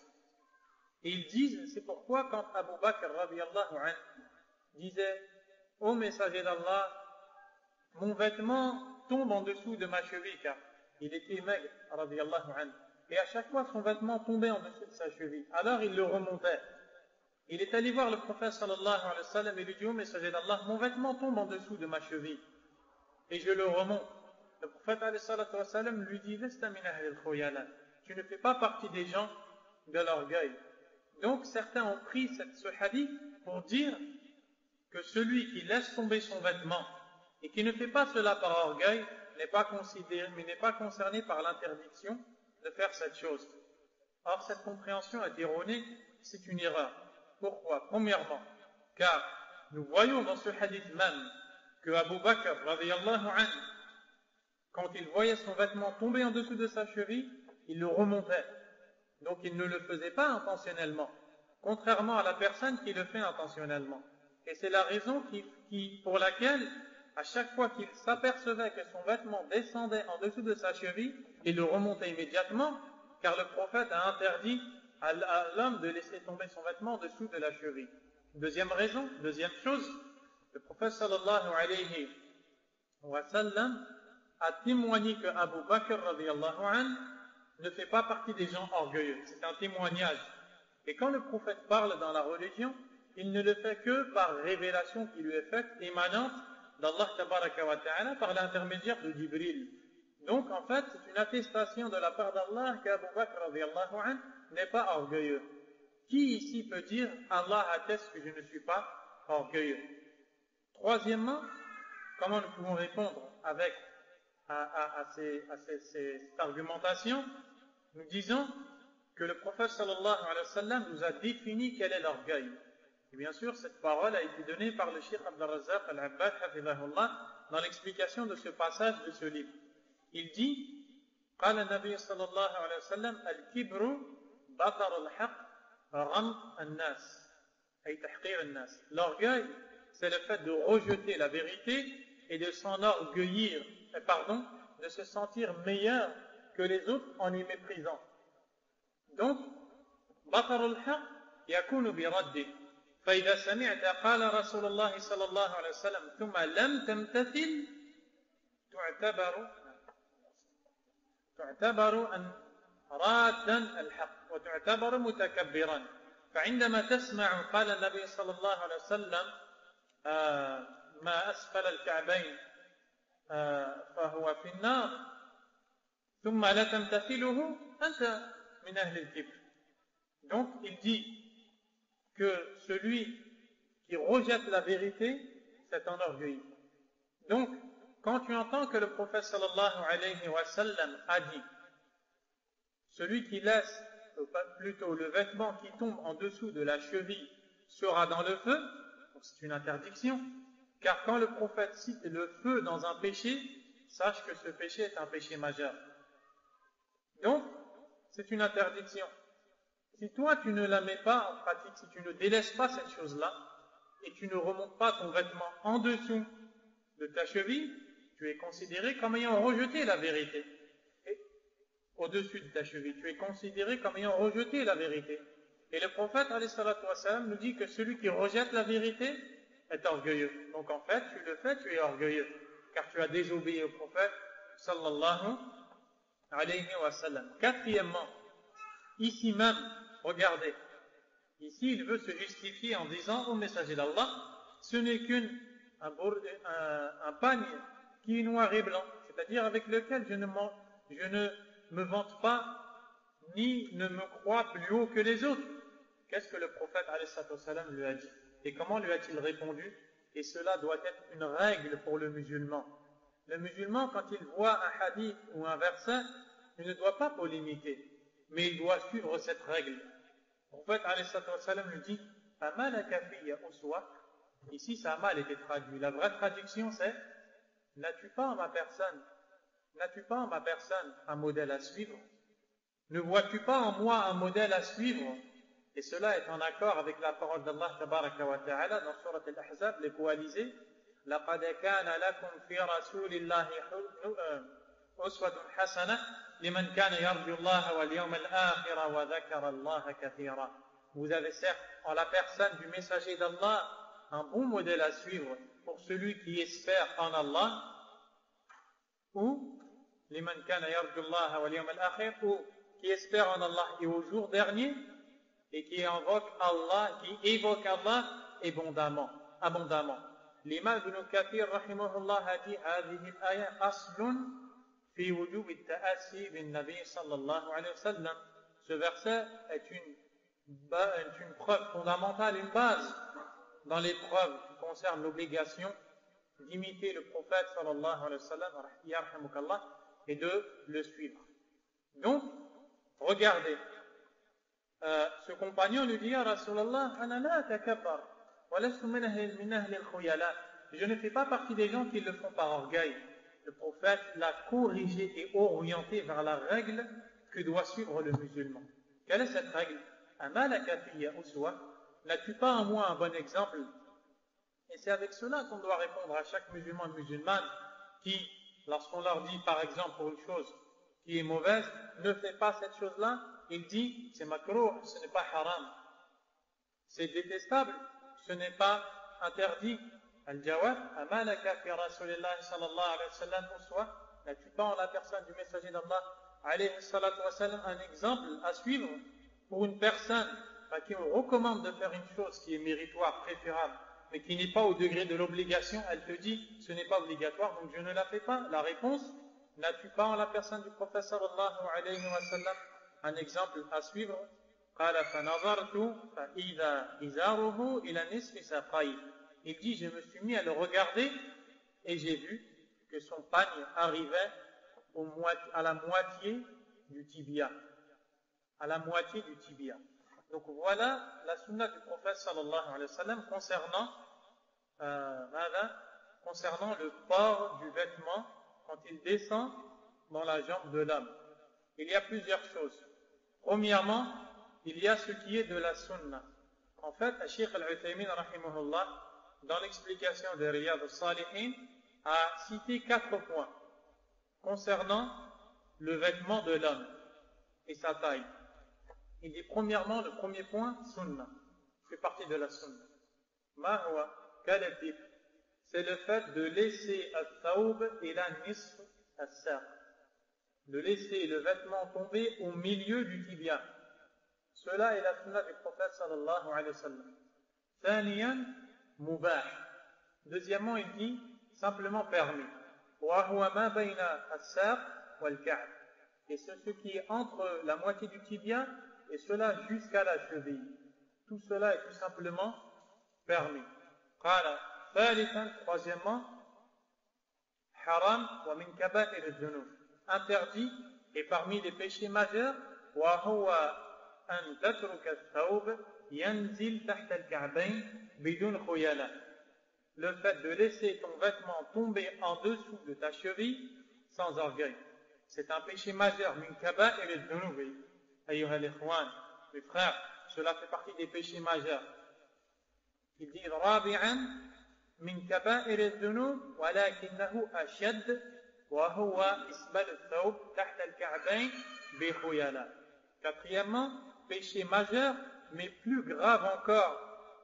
Et ils disent, c'est pourquoi quand Abu Bakr radiyallahu anhu disait, ô messager d'Allah, mon vêtement tombe en dessous de ma cheville, car il était maigre, radiyallahu anhu. Et à chaque fois, son vêtement tombait en dessous de sa cheville. Alors il le remontait. Il est allé voir le prophète sallallahu alayhi wa sallam et lui dit, ô messager d'Allah, mon vêtement tombe en dessous de ma cheville. Et je le remonte. Le prophète alayhi wa sallam lui dit, Lesta min ahli al-khuyala. Tu ne fais pas partie des gens de l'orgueil. Donc certains ont pris ce hadith pour dire que celui qui laisse tomber son vêtement et qui ne fait pas cela par orgueil n'est pas considéré, mais n'est pas concerné par l'interdiction de faire cette chose. Or, cette compréhension est erronée, c'est une erreur. Pourquoi? Premièrement, car nous voyons dans ce hadith même que Abu Bakr, radiyallahu anhu, quand il voyait son vêtement tomber en dessous de sa cheville, il le remontait. Donc il ne le faisait pas intentionnellement, contrairement à la personne qui le fait intentionnellement. Et c'est la raison pour laquelle, à chaque fois qu'il s'apercevait que son vêtement descendait en dessous de sa cheville, il le remontait immédiatement, car le prophète a interdit à l'homme de laisser tomber son vêtement en dessous de la cheville. Deuxième raison, deuxième chose, le prophète sallallahu alayhi wa sallam a témoigné que Abu Bakr radiyallahu anhu ne fait pas partie des gens orgueilleux. C'est un témoignage. Et quand le prophète parle dans la religion, il ne le fait que par révélation qui lui est faite, émanante d'Allah tabaraka wa ta'ala par l'intermédiaire de Jibril. Donc en fait, c'est une attestation de la part d'Allah qu'Abu Bakr radiyallahu anhu n'est pas orgueilleux. Qui ici peut dire Allah atteste que je ne suis pas orgueilleux? Troisièmement, comment nous pouvons répondre avec à cette argumentation? Nous disons que le prophète sallallahu alayhi wa sallam nous a défini quel est l'orgueil. Et bien sûr, cette parole a été donnée par le Cheikh Abd al-Razzaq al-Abbad hafidhahullah dans l'explication de ce passage de ce livre. Il dit قال النبي صلى الله عليه وسلم الكبر بطر الحق رمط الناس أي تحقير الناس. L'orgueil, c'est le fait de rejeter la vérité et de s'enorgueillir, de se sentir meilleur que les autres en y méprisant. Donc, بطر الحق يكون برده. فإذا سمعت قال رسول الله صلى الله عليه وسلم ثم لم تمتثل تعتبر أن رادا الحق وتعتبر متكبرا. فعندما تسمع قال النبي صلى الله عليه وسلم ما أسفل الكعبين فهو في النار ثم لا تمتثله أنت من أهل الكبر. Donc il dit que celui qui rejette la vérité, c'est un orgueil. Donc, quand tu entends que le prophète sallallahu alayhi wa sallam a dit, celui qui laisse, plutôt le vêtement qui tombe en dessous de la cheville sera dans le feu, donc c'est une interdiction, car quand le prophète cite le feu dans un péché, sache que ce péché est un péché majeur. Donc, c'est une interdiction. Si toi tu ne la mets pas en pratique, si tu ne délaisses pas cette chose-là, et tu ne remontes pas ton vêtement en dessous de ta cheville, tu es considéré comme ayant rejeté la vérité. Et au-dessus de ta cheville, tu es considéré comme ayant rejeté la vérité. Et le prophète alayhi salatu wa salam nous dit que celui qui rejette la vérité est orgueilleux. Donc en fait, tu le fais, tu es orgueilleux, car tu as désobéi au prophète sallallahu alayhi wa sallam. Quatrièmement, ici même, regardez, ici il veut se justifier en disant au messager d'Allah, ce n'est qu'un pagne qui est noir et blanc, c'est-à-dire avec lequel je ne me vante pas ni ne me crois plus haut que les autres. Qu'est-ce que le prophète ﷺ lui a dit? Et comment lui a-t-il répondu? Et cela doit être une règle pour le musulman. Le musulman, quand il voit un hadith ou un verset, il ne doit pas polémiquer, mais il doit suivre cette règle. Le prophète ﷺ lui dit Amalaka fiyya uswa. Ici, ça a mal été traduit. La vraie traduction, c'est n'as-tu pas en ma personne, n'as-tu pas en ma personne un modèle à suivre? Ne vois-tu pas en moi un modèle à suivre? Et cela est en accord avec la parole d'Allah tabaraka wa ta'ala dans Surat Al-Ahzab, les coalisés. لَقَدْ كَانَ لَكُمْ فِي رَسُولِ اللَّهِ أُسْوَةٌ حَسَنَةٌ لِمَنْ كَانَ يَرْجُو اللَّهَ وَالْيَوْمَ الْآخِرَ وَذَكَرَ اللَّهَ كَثِيرًا. Vous avez certes en la personne du messager d'Allah un bon modèle à suivre pour celui qui espère en Allah, ou لِمَنْ كَانَ يَرْجُو اللَّهَ وَالْيَوْمَ الْآخِرَ, ou qui espère en Allah et au jour dernier, et qui invoque Allah, qui évoque Allah abondamment. L'imam Ibn Kathir rahimahullah a dit هذه الآية أصل في وجوب التأسي بالنبي صلى الله عليه وسلم. Ce verset est une preuve fondamentale, une base dans les preuves qui concernent l'obligation d'imiter le prophète sallallahu alayhi wa sallam yarhamukallah, et de le suivre. Donc, regardez, ce compagnon lui dit Ya Rasulallah, ana la takabbar, wa lastu min ahli al-khuyala. Je ne fais pas partie des gens qui le font par orgueil. Le prophète l'a corrigé et orienté vers la règle que doit suivre le musulman. Quelle est cette règle? Amalaka fiyya uswa. N'as-tu pas en moi un bon exemple? Et c'est avec cela qu'on doit répondre à chaque musulman et musulmane qui, lorsqu'on leur dit par exemple pour une chose qui est mauvaise, ne fais pas cette chose-là, il dit c'est makruh, ce n'est pas haram, c'est détestable, ce n'est pas interdit. Al-Jawab, amalaka fi rasulillahi sallallahu alayhi wa sallam uswa. N'as-tu pas en la personne du messager d'Allah alayhi salatu wa sallam un exemple à suivre pour une personne à qui on recommande de faire une chose qui est méritoire, préférable, mais qui n'est pas au degré de l'obligation? Elle te dit ce n'est pas obligatoire, donc je ne la fais pas. La réponse, n'as-tu pas en la personne du prophète sallallahu alayhi wa sallam un exemple à suivre? قال فنظرت فإذا إزاره إلى نصف ساقيه. Il dit je me suis mis à le regarder et j'ai vu que son pagne arrivait à la moitié du tibia. À la moitié du tibia. Donc voilà la sunna du prophète sallallahu alayhi wa sallam concernant le port du vêtement quand il descend dans la jambe de l'homme. Il y a plusieurs choses. Premièrement, il y a ce qui est de la sunna. En fait, Cheikh Al-Uthaymin rahimahullah, dans l'explication de Riyad al-Salihin, a cité 4 points concernant le vêtement de l'homme et sa taille. Il dit premièrement, le premier point, sunna, fait partie de la sunna. Ma huwa, quel est-il? C'est le fait de laisser al-thawb ila nisf al-saq, de laisser le vêtement tomber au milieu du tibia. Cela est la sunna du prophète sallallahu alayhi wa sallam. Thaniyan, mubah. Deuxièmement, il dit simplement permis. Wa huwa ma bayna al-saq wal-ka'b. Et c'est ce qui est entre la moitié du tibia et cela jusqu'à la cheville. Tout cela est tout simplement permis. Qala thalithan, troisièmement, haram wa min kaba'ir al-dhunub. Interdit et parmi les péchés majeurs, wa huwa an tatruka al-thawb yanzil tahta al-ka'bayn bidun khuyala. Le fait de laisser ton vêtement tomber en dessous de ta cheville sans orgueil. C'est un péché majeur, min kaba'ir al-dhunub. Ayyuha al-ikhwan, mes frères, cela fait partie des péchés majeurs. Il dit rabi'an min kaba'ir al-dhunub walakinahu ashad wa huwa isbal al-thawb tahta al-ka'bayn bi khuyala. Quatrièmement, péché majeur, mais plus grave encore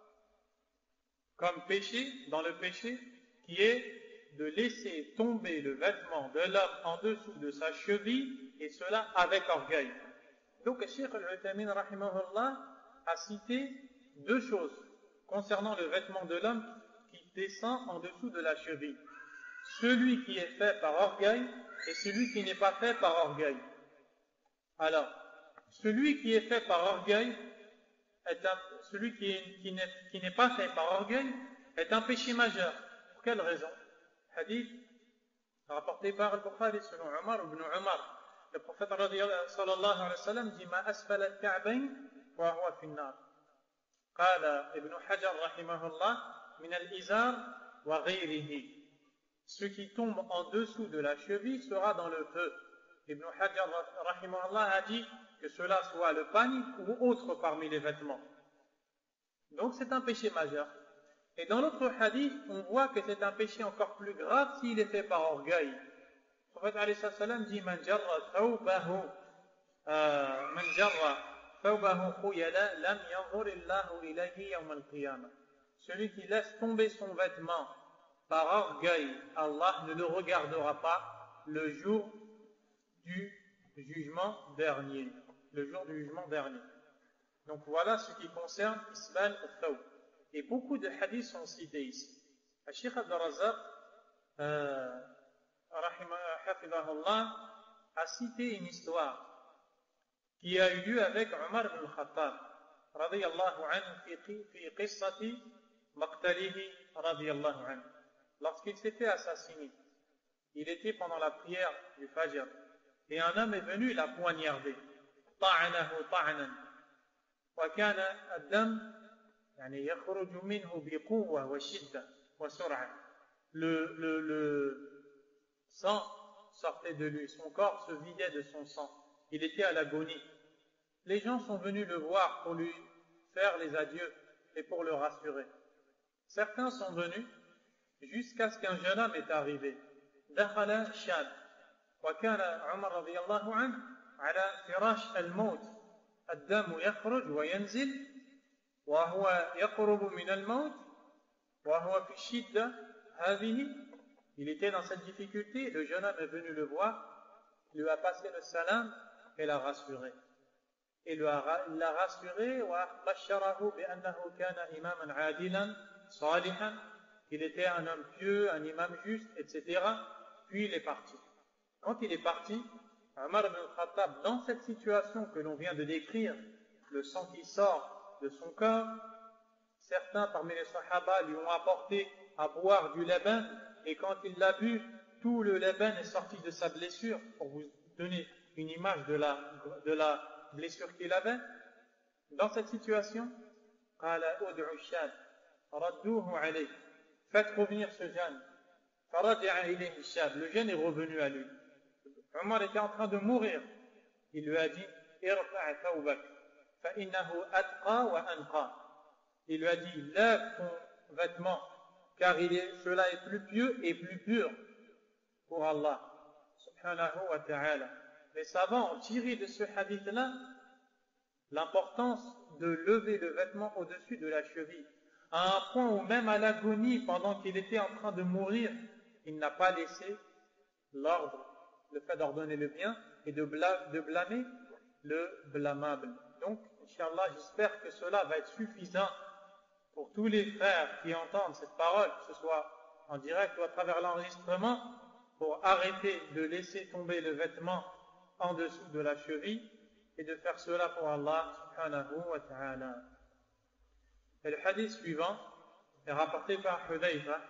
comme péché, dans le péché, qui est de laisser tomber le vêtement de l'homme en dessous de sa cheville, et cela avec orgueil. Donc, Cheikh Al-Uthaymin rahimahullah a cité 2 choses concernant le vêtement de l'homme qui descend en dessous de la cheville. Celui qui est fait par orgueil et celui qui n'est pas fait par orgueil. Alors, celui qui est fait par orgueil, celui qui n'est pas fait par orgueil, est un péché majeur. Pour quelle raison? Hadith rapporté par Al-Bukhari selon Omar ibn Omar. Le prophète sallallahu alayhi wa sallam dit: Ma asfala al-ka'bayn wa huwa fi an-nar. Qala Ibn Hajar rahimahullah min al-izar wa ghayrihi. Ce qui tombe en dessous de la cheville sera dans le feu. Ibn Hajar rahimahullah a dit que cela soit le pagne ou autre parmi les vêtements. Donc c'est un péché majeur. Et dans l'autre hadith, on voit que c'est un péché encore plus grave s'il est fait par orgueil. Le prophète alayhi salam dit: Man jarra thawbahu khuyala lam yanzur illahu ilayhi yawm al-qiyamah. Celui qui laisse tomber son vêtement par orgueil, Allah ne le regardera pas le jour du jugement dernier. Le jour du jugement dernier. Donc voilà ce qui concerne Isbal al-Thawb. Et beaucoup de hadiths sont cités ici. Al-Sheikh Abd al-Razzaq hafidhahullah a cité une histoire qui a eu lieu avec Omar ibn al-Khattab radiyallahu anhu fi qissati maqtalihi radiyallahu anhu. Lorsqu'il s'était assassiné, il était pendant la prière du Fajr et un homme est venu la poignarder. Ta'anahu ta'anan wa kana ad-dam يعني يخرج منه بقوة وشدة وسرعة. Le sang sortait de lui, son corps se vidait de son sang, il était à l'agonie. Les gens sont venus le voir pour lui faire les adieux et pour le rassurer. Certains sont venus jusqu'à ce qu'un jeune homme est arrivé. دخل شاب وكان عمر رضي الله عنه على فراش الموت الدم يخرج وينزل وهو يقرب من الموت وهو في الشدة هذه. Il était dans cette difficulté, le jeune homme est venu le voir, lui a passé le salam et l'a rassuré. Et l'a rassuré وبشره بأنه كان إماما عادلا صالحا. Il était un homme pieux, un imam juste, etc. Puis il est parti. Quand il est parti, Omar ibn al-Khattab, dans cette situation que l'on vient de décrire, le sang qui sort de son corps, certains parmi les sahaba lui ont apporté à boire du laban, et quand il l'a bu, tout le laban est sorti de sa blessure. Pour vous donner une image de la blessure qu'il avait, dans cette situation, قال ادعوا الشاب ردوه عليه. Faites revenir ce jeune. فرجع إليه الشاب. Le jeune est revenu à lui. Omar était en train de mourir. Il lui a dit: ارفع ثوبك فإنه أتقى وأنقى. Il lui a dit: lève ton vêtement, car cela est plus pieux et plus pur pour Allah subhanahu wa ta'ala. Les savants ont tiré de ce hadith-là l'importance de lever le vêtement au-dessus de la cheville, à un point où même à l'agonie, pendant qu'il était en train de mourir, il n'a pas laissé l'ordre, le fait d'ordonner le bien et de blâmer le blâmable. Donc, Inch'Allah, j'espère que cela va être suffisant pour tous les frères qui entendent cette parole, que ce soit en direct ou à travers l'enregistrement, pour arrêter de laisser tomber le vêtement en dessous de la cheville et de faire cela pour Allah subhanahu wa ta'ala. Et le hadith suivant est rapporté par Hudayfa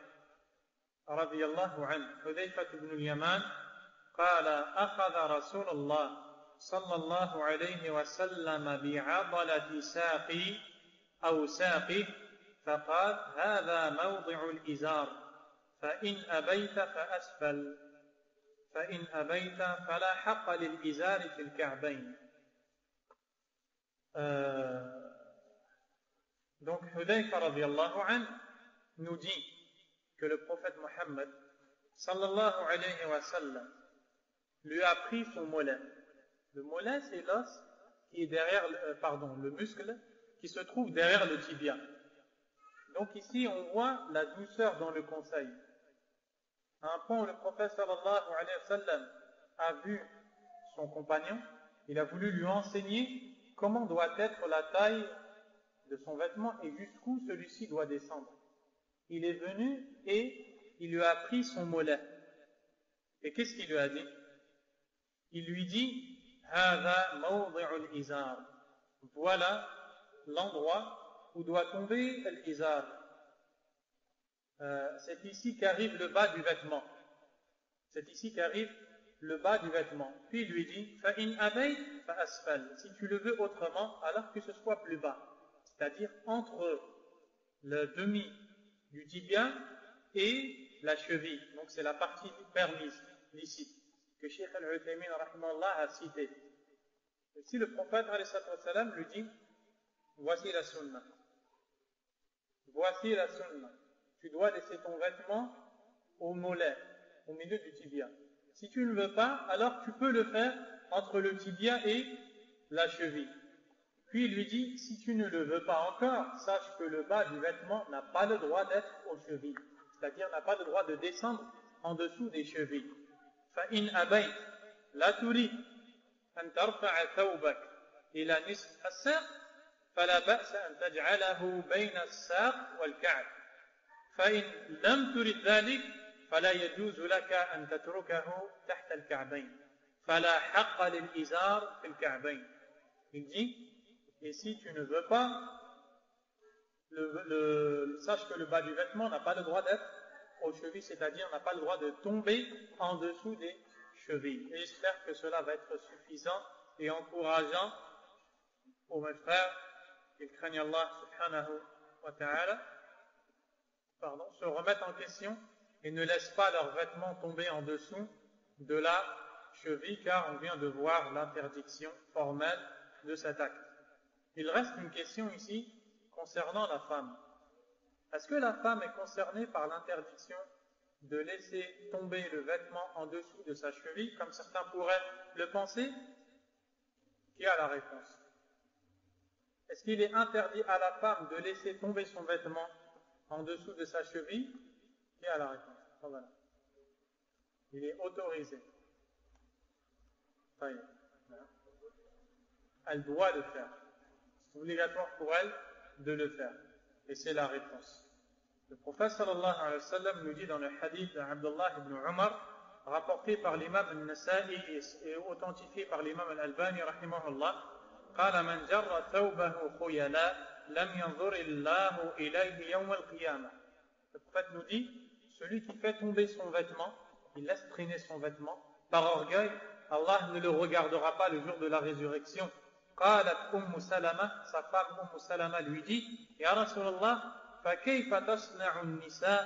radiyallahu anhu. Hudayfa ibn al-Yaman قال أخذ رسول الله صلى الله عليه وسلم بعضلة ساقي أو ساقه فقال هذا موضع الإزار فإن أبيت فأسفل فإن أبيت فلا حق للإزار في الكعبين. Donc Hudayfa radiyallahu anhu nous dit que le prophète Mohammed sallallahu alayhi wa sallam lui a pris son mollet. Le mollet, c'est l'os qui est derrière, le muscle qui se trouve derrière le tibia. Donc ici, on voit la douceur dans le conseil. À un point où le prophète sallallahu alayhi wa sallam a vu son compagnon, il a voulu lui enseigner comment doit être la taille de son vêtement et jusqu'où celui-ci doit descendre. Il est venu et il lui a pris son mollet. Et qu'est-ce qu'il lui a dit? Il lui dit: هذا موضع الإزار. Voilà l'endroit où doit tomber l'izar. C'est ici qu'arrive le bas du vêtement. C'est ici qu'arrive le bas du vêtement. Puis il lui dit فَإِنْ أَبَيْتْ فَأَسْفَلْ. Si tu le veux autrement, alors que ce soit plus bas. C'est-à-dire entre le demi du tibia et la cheville. Donc c'est la partie permise, licite, que Cheikh Al-Uthaymin rahimahullah a cité. Ici le prophète ﷺ lui dit voici la sunna. Voici la sunna. Tu dois laisser ton vêtement au mollet, au milieu du tibia. Si tu ne veux pas, alors tu peux le faire entre le tibia et la cheville. Puis il lui dit, si tu ne le veux pas encore, sache que le bas du vêtement n'a pas le droit d'être aux chevilles. C'est-à-dire n'a pas le droit de descendre en dessous des chevilles. فَإِنْ أَبَيْتْ لَا تُرِيدْ أَنْ تَرْفَعَ ثَوْبَكَ إِلَى نِصْفِ السَّاقِ فَلَا بَأْسَ أَنْ تَجْعَلَهُ بَيْنَ السَّاقِ وَالْكَعْبِ فَإِنْ لَمْ تُرِدْ ذَلِكَ فَلَا يَجُوزُ لَكَ أَنْ تَتْرُكَهُ تَحْتَ الْكَعْبَيْنِ فَلَا حَقَّ لِلْإِزَارِ فِي الْكَعْبَيْنِ. Il dit, et si tu ne veux pas, sache que le bas du vêtement n'a pas le droit d'être aux chevilles, c'est-à-dire n'a pas le droit de tomber en dessous des chevilles. Et j'espère que cela va être suffisant et encourageant pour mes frères qui craignent Allah subhanahu wa ta'ala, se remettent en question et ne laissent pas leurs vêtements tomber en dessous de la cheville, car on vient de voir l'interdiction formelle de cet acte. Il reste une question ici concernant la femme. Est-ce que la femme est concernée par l'interdiction de laisser tomber le vêtement en dessous de sa cheville, comme certains pourraient le penser? Qui a la réponse? Est-ce qu'il est interdit à la femme de laisser tomber son vêtement en dessous de sa cheville? Qui a la réponse? Voilà. Il est autorisé. Elle doit le faire. C'est obligatoire pour elle de le faire. Et c'est la réponse. Le prophète sallallahu alayhi wa sallam nous dit dans le hadith d'Abdullah ibn Umar, rapporté par l'imam al-Nasa'i et authentifié par l'imam al-Albani rahimahullah, قال من جر ثوبه خيلا لم ينظر الله إليه يوم القيامة. Le prophète nous dit, celui qui fait tomber son vêtement, il laisse traîner son vêtement, par orgueil, Allah ne le regardera pas le jour de la résurrection. قالت سلمة, sa femme Salama lui dit, Ya Rasulallah, فكيف تصنع النساء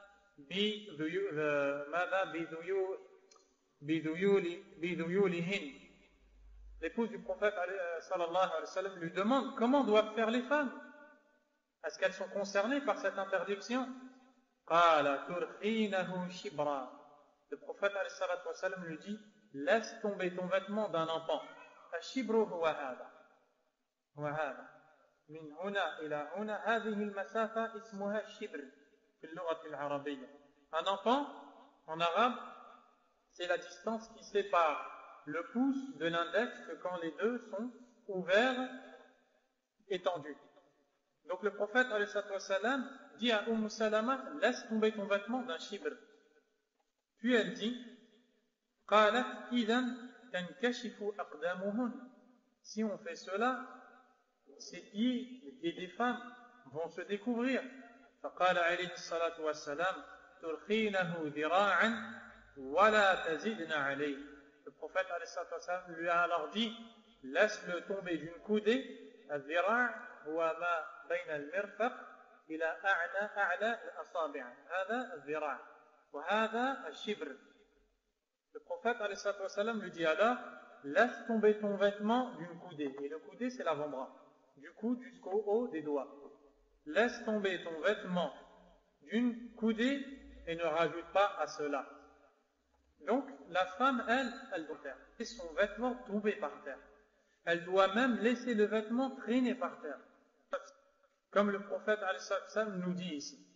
بذيولهن. L'épouse du prophète sallallahu alayhi wa sallam lui demande comment doivent faire les femmes. Est-ce qu'elles sont concernées par cette interdiction? قال ترخينه شبرا. Le prophète sallallahu alayhi wa sallam lui dit, laisse tomber ton vêtement d'un empan. الشبر هو هذا وهذا من هنا إلى هنا هذه المسافة اسمها الشبر في اللغة العربية. Un empan en arabe, c'est la distance qui sépare le pouce de l'index quand les deux sont ouverts, étendus. Donc le prophète ﷺ dit à Salama, laisse tomber ton vêtement d'un shibr. Puis elle dit, قالت إذن تنكشف أقدامهن. Si on fait cela, ses pieds, les pieds des femmes, vont se découvrir. فقال عليه الصلاة والسلام ترخينه ذراعا ولا تزدن عليه. Le prophète lui a alors dit, laisse-le tomber d'une coudée. الذراع هو ما بين المرفق إلى أعلى الأصابع. هذا الذراع وهذا الشبر. Le prophète lui dit alors, laisse tomber ton vêtement d'une coudée. Et le coudé, c'est l'avant-bras. Du coude jusqu'au haut des doigts. Laisse tomber ton vêtement d'une coudée et ne rajoute pas à cela. Donc, la femme, elle doit faire laisser son vêtement tomber par terre. Elle doit même laisser le vêtement traîner par terre. Comme le prophète nous dit ici.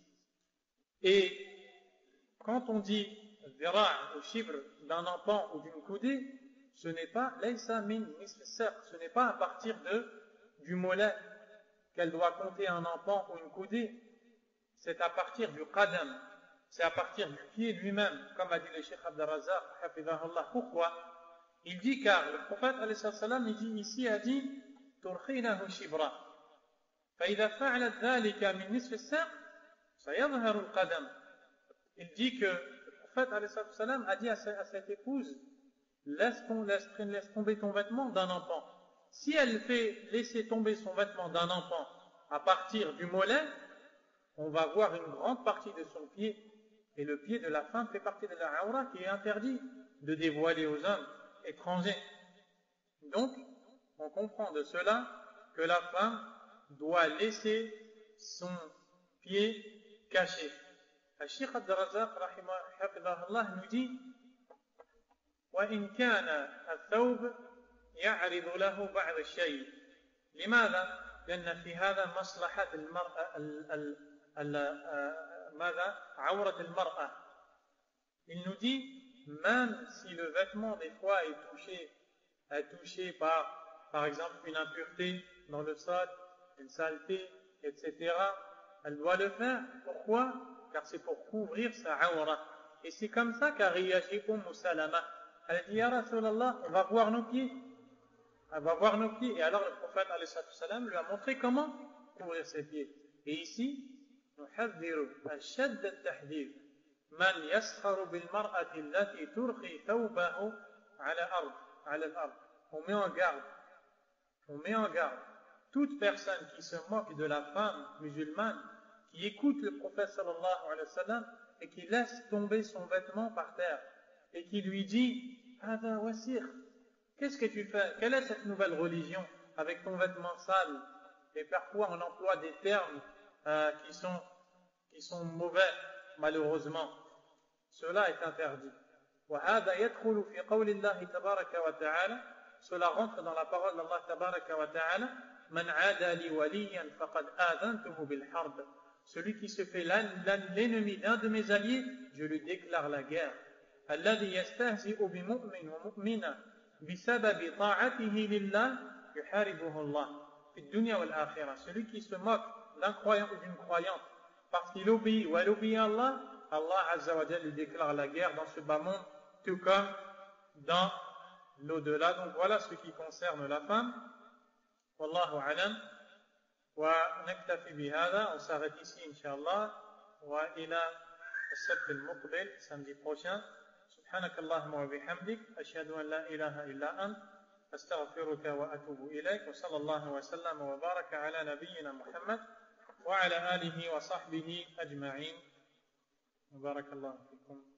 Et quand on dit dhira' ou shibr d'un empan ou d'une coudée, ce n'est pas laysa min nisf as-saq, ce n'est pas à partir du mollet qu'elle doit compter un empan ou une coudée, c'est à partir du qadam, c'est à partir du pied lui-même, comme a dit le Cheikh Abd al-Razzaq hafidhahullah. Pourquoi? Il dit car le prophète alayhi salam, il dit ici, a dit ترخينه شبرا فإذا فعلت ذلك من نصف الساق سيظهر القدم. Il dit que le prophète alayhi salam a dit à cette épouse laisse tomber ton vêtement d'un empan. Si elle fait laisser tomber son vêtement d'un empan à partir du mollet, on va voir une grande partie de son pied, et le pied de la femme fait partie de la aura qui est interdit de dévoiler aux hommes étrangers. Donc, on comprend de cela que la femme doit laisser son pied caché. Al-Sheikh Abd-Razzaq rahimahullah nous dit وإن كان الثوب يعرض له بعض الشيء. لماذا؟ لأن في هذا مصلحة المرأة ماذا؟ عورة المرأة. Il nous dit même si le vêtement des fois est touché par exemple une impureté dans le sol, une saleté, etc., elle doit le faire. Pourquoi? Car c'est pour couvrir sa aura. Et c'est comme ça qu'a réagi Salama. Elle a dit, Ya Rasulallah, on va voir nos pieds. Elle va voir nos pieds. Et alors le prophète alayhi salam lui a montré comment couvrir ses pieds. Et ici, نحذر أشد التحذير من يسخر بالمرأة التي ترخي ثوبه على الأرض. On met en garde toute personne qui se moque de la femme musulmane, qui écoute le prophète sallallahu alayhi wa sallam et qui laisse tomber son vêtement par terre et qui lui dit Hada wasir, qu'est-ce que tu fais? Quelle est cette nouvelle religion avec ton vêtement sale? Et parfois on emploie des termes qui sont mauvais, malheureusement. Cela est interdit. وهذا يدخل في قول الله تبارك وتعالى. Cela rentre dans la parole d'Allah tabaraka wa ta'ala Man aada li waliyan faqad aadhantuhu bil harb. Celui qui se fait l'ennemi d'un de mes alliés, je lui déclare la guerre. Alladhi yastahzi'u bi mu'min wa mu'mina bisababi ta'atihi lillah yuharibuhu Allah fi dunya wal akhirah. Celui qui se moque d'un croyant ou d'une croyante parce qu'il obéit ou elle obéit à Allah, Allah azza wa jalla lui déclare la guerre dans ce bas monde, tout comme dans l'au-delà. Donc voilà ce qui concerne la femme. Wallahu alam. Wa naktafi bihada. On s'arrête ici, inshallah. Wa ila as-sabt al-muqbil, samedi prochain. سبحانك اللهم وبحمدك أشهد أن لا إله إلا أنت أستغفرك وأتوب إليك وصلى الله وسلم وبارك على نبينا محمد وعلى آله وصحبه أجمعين. بارك الله فيكم.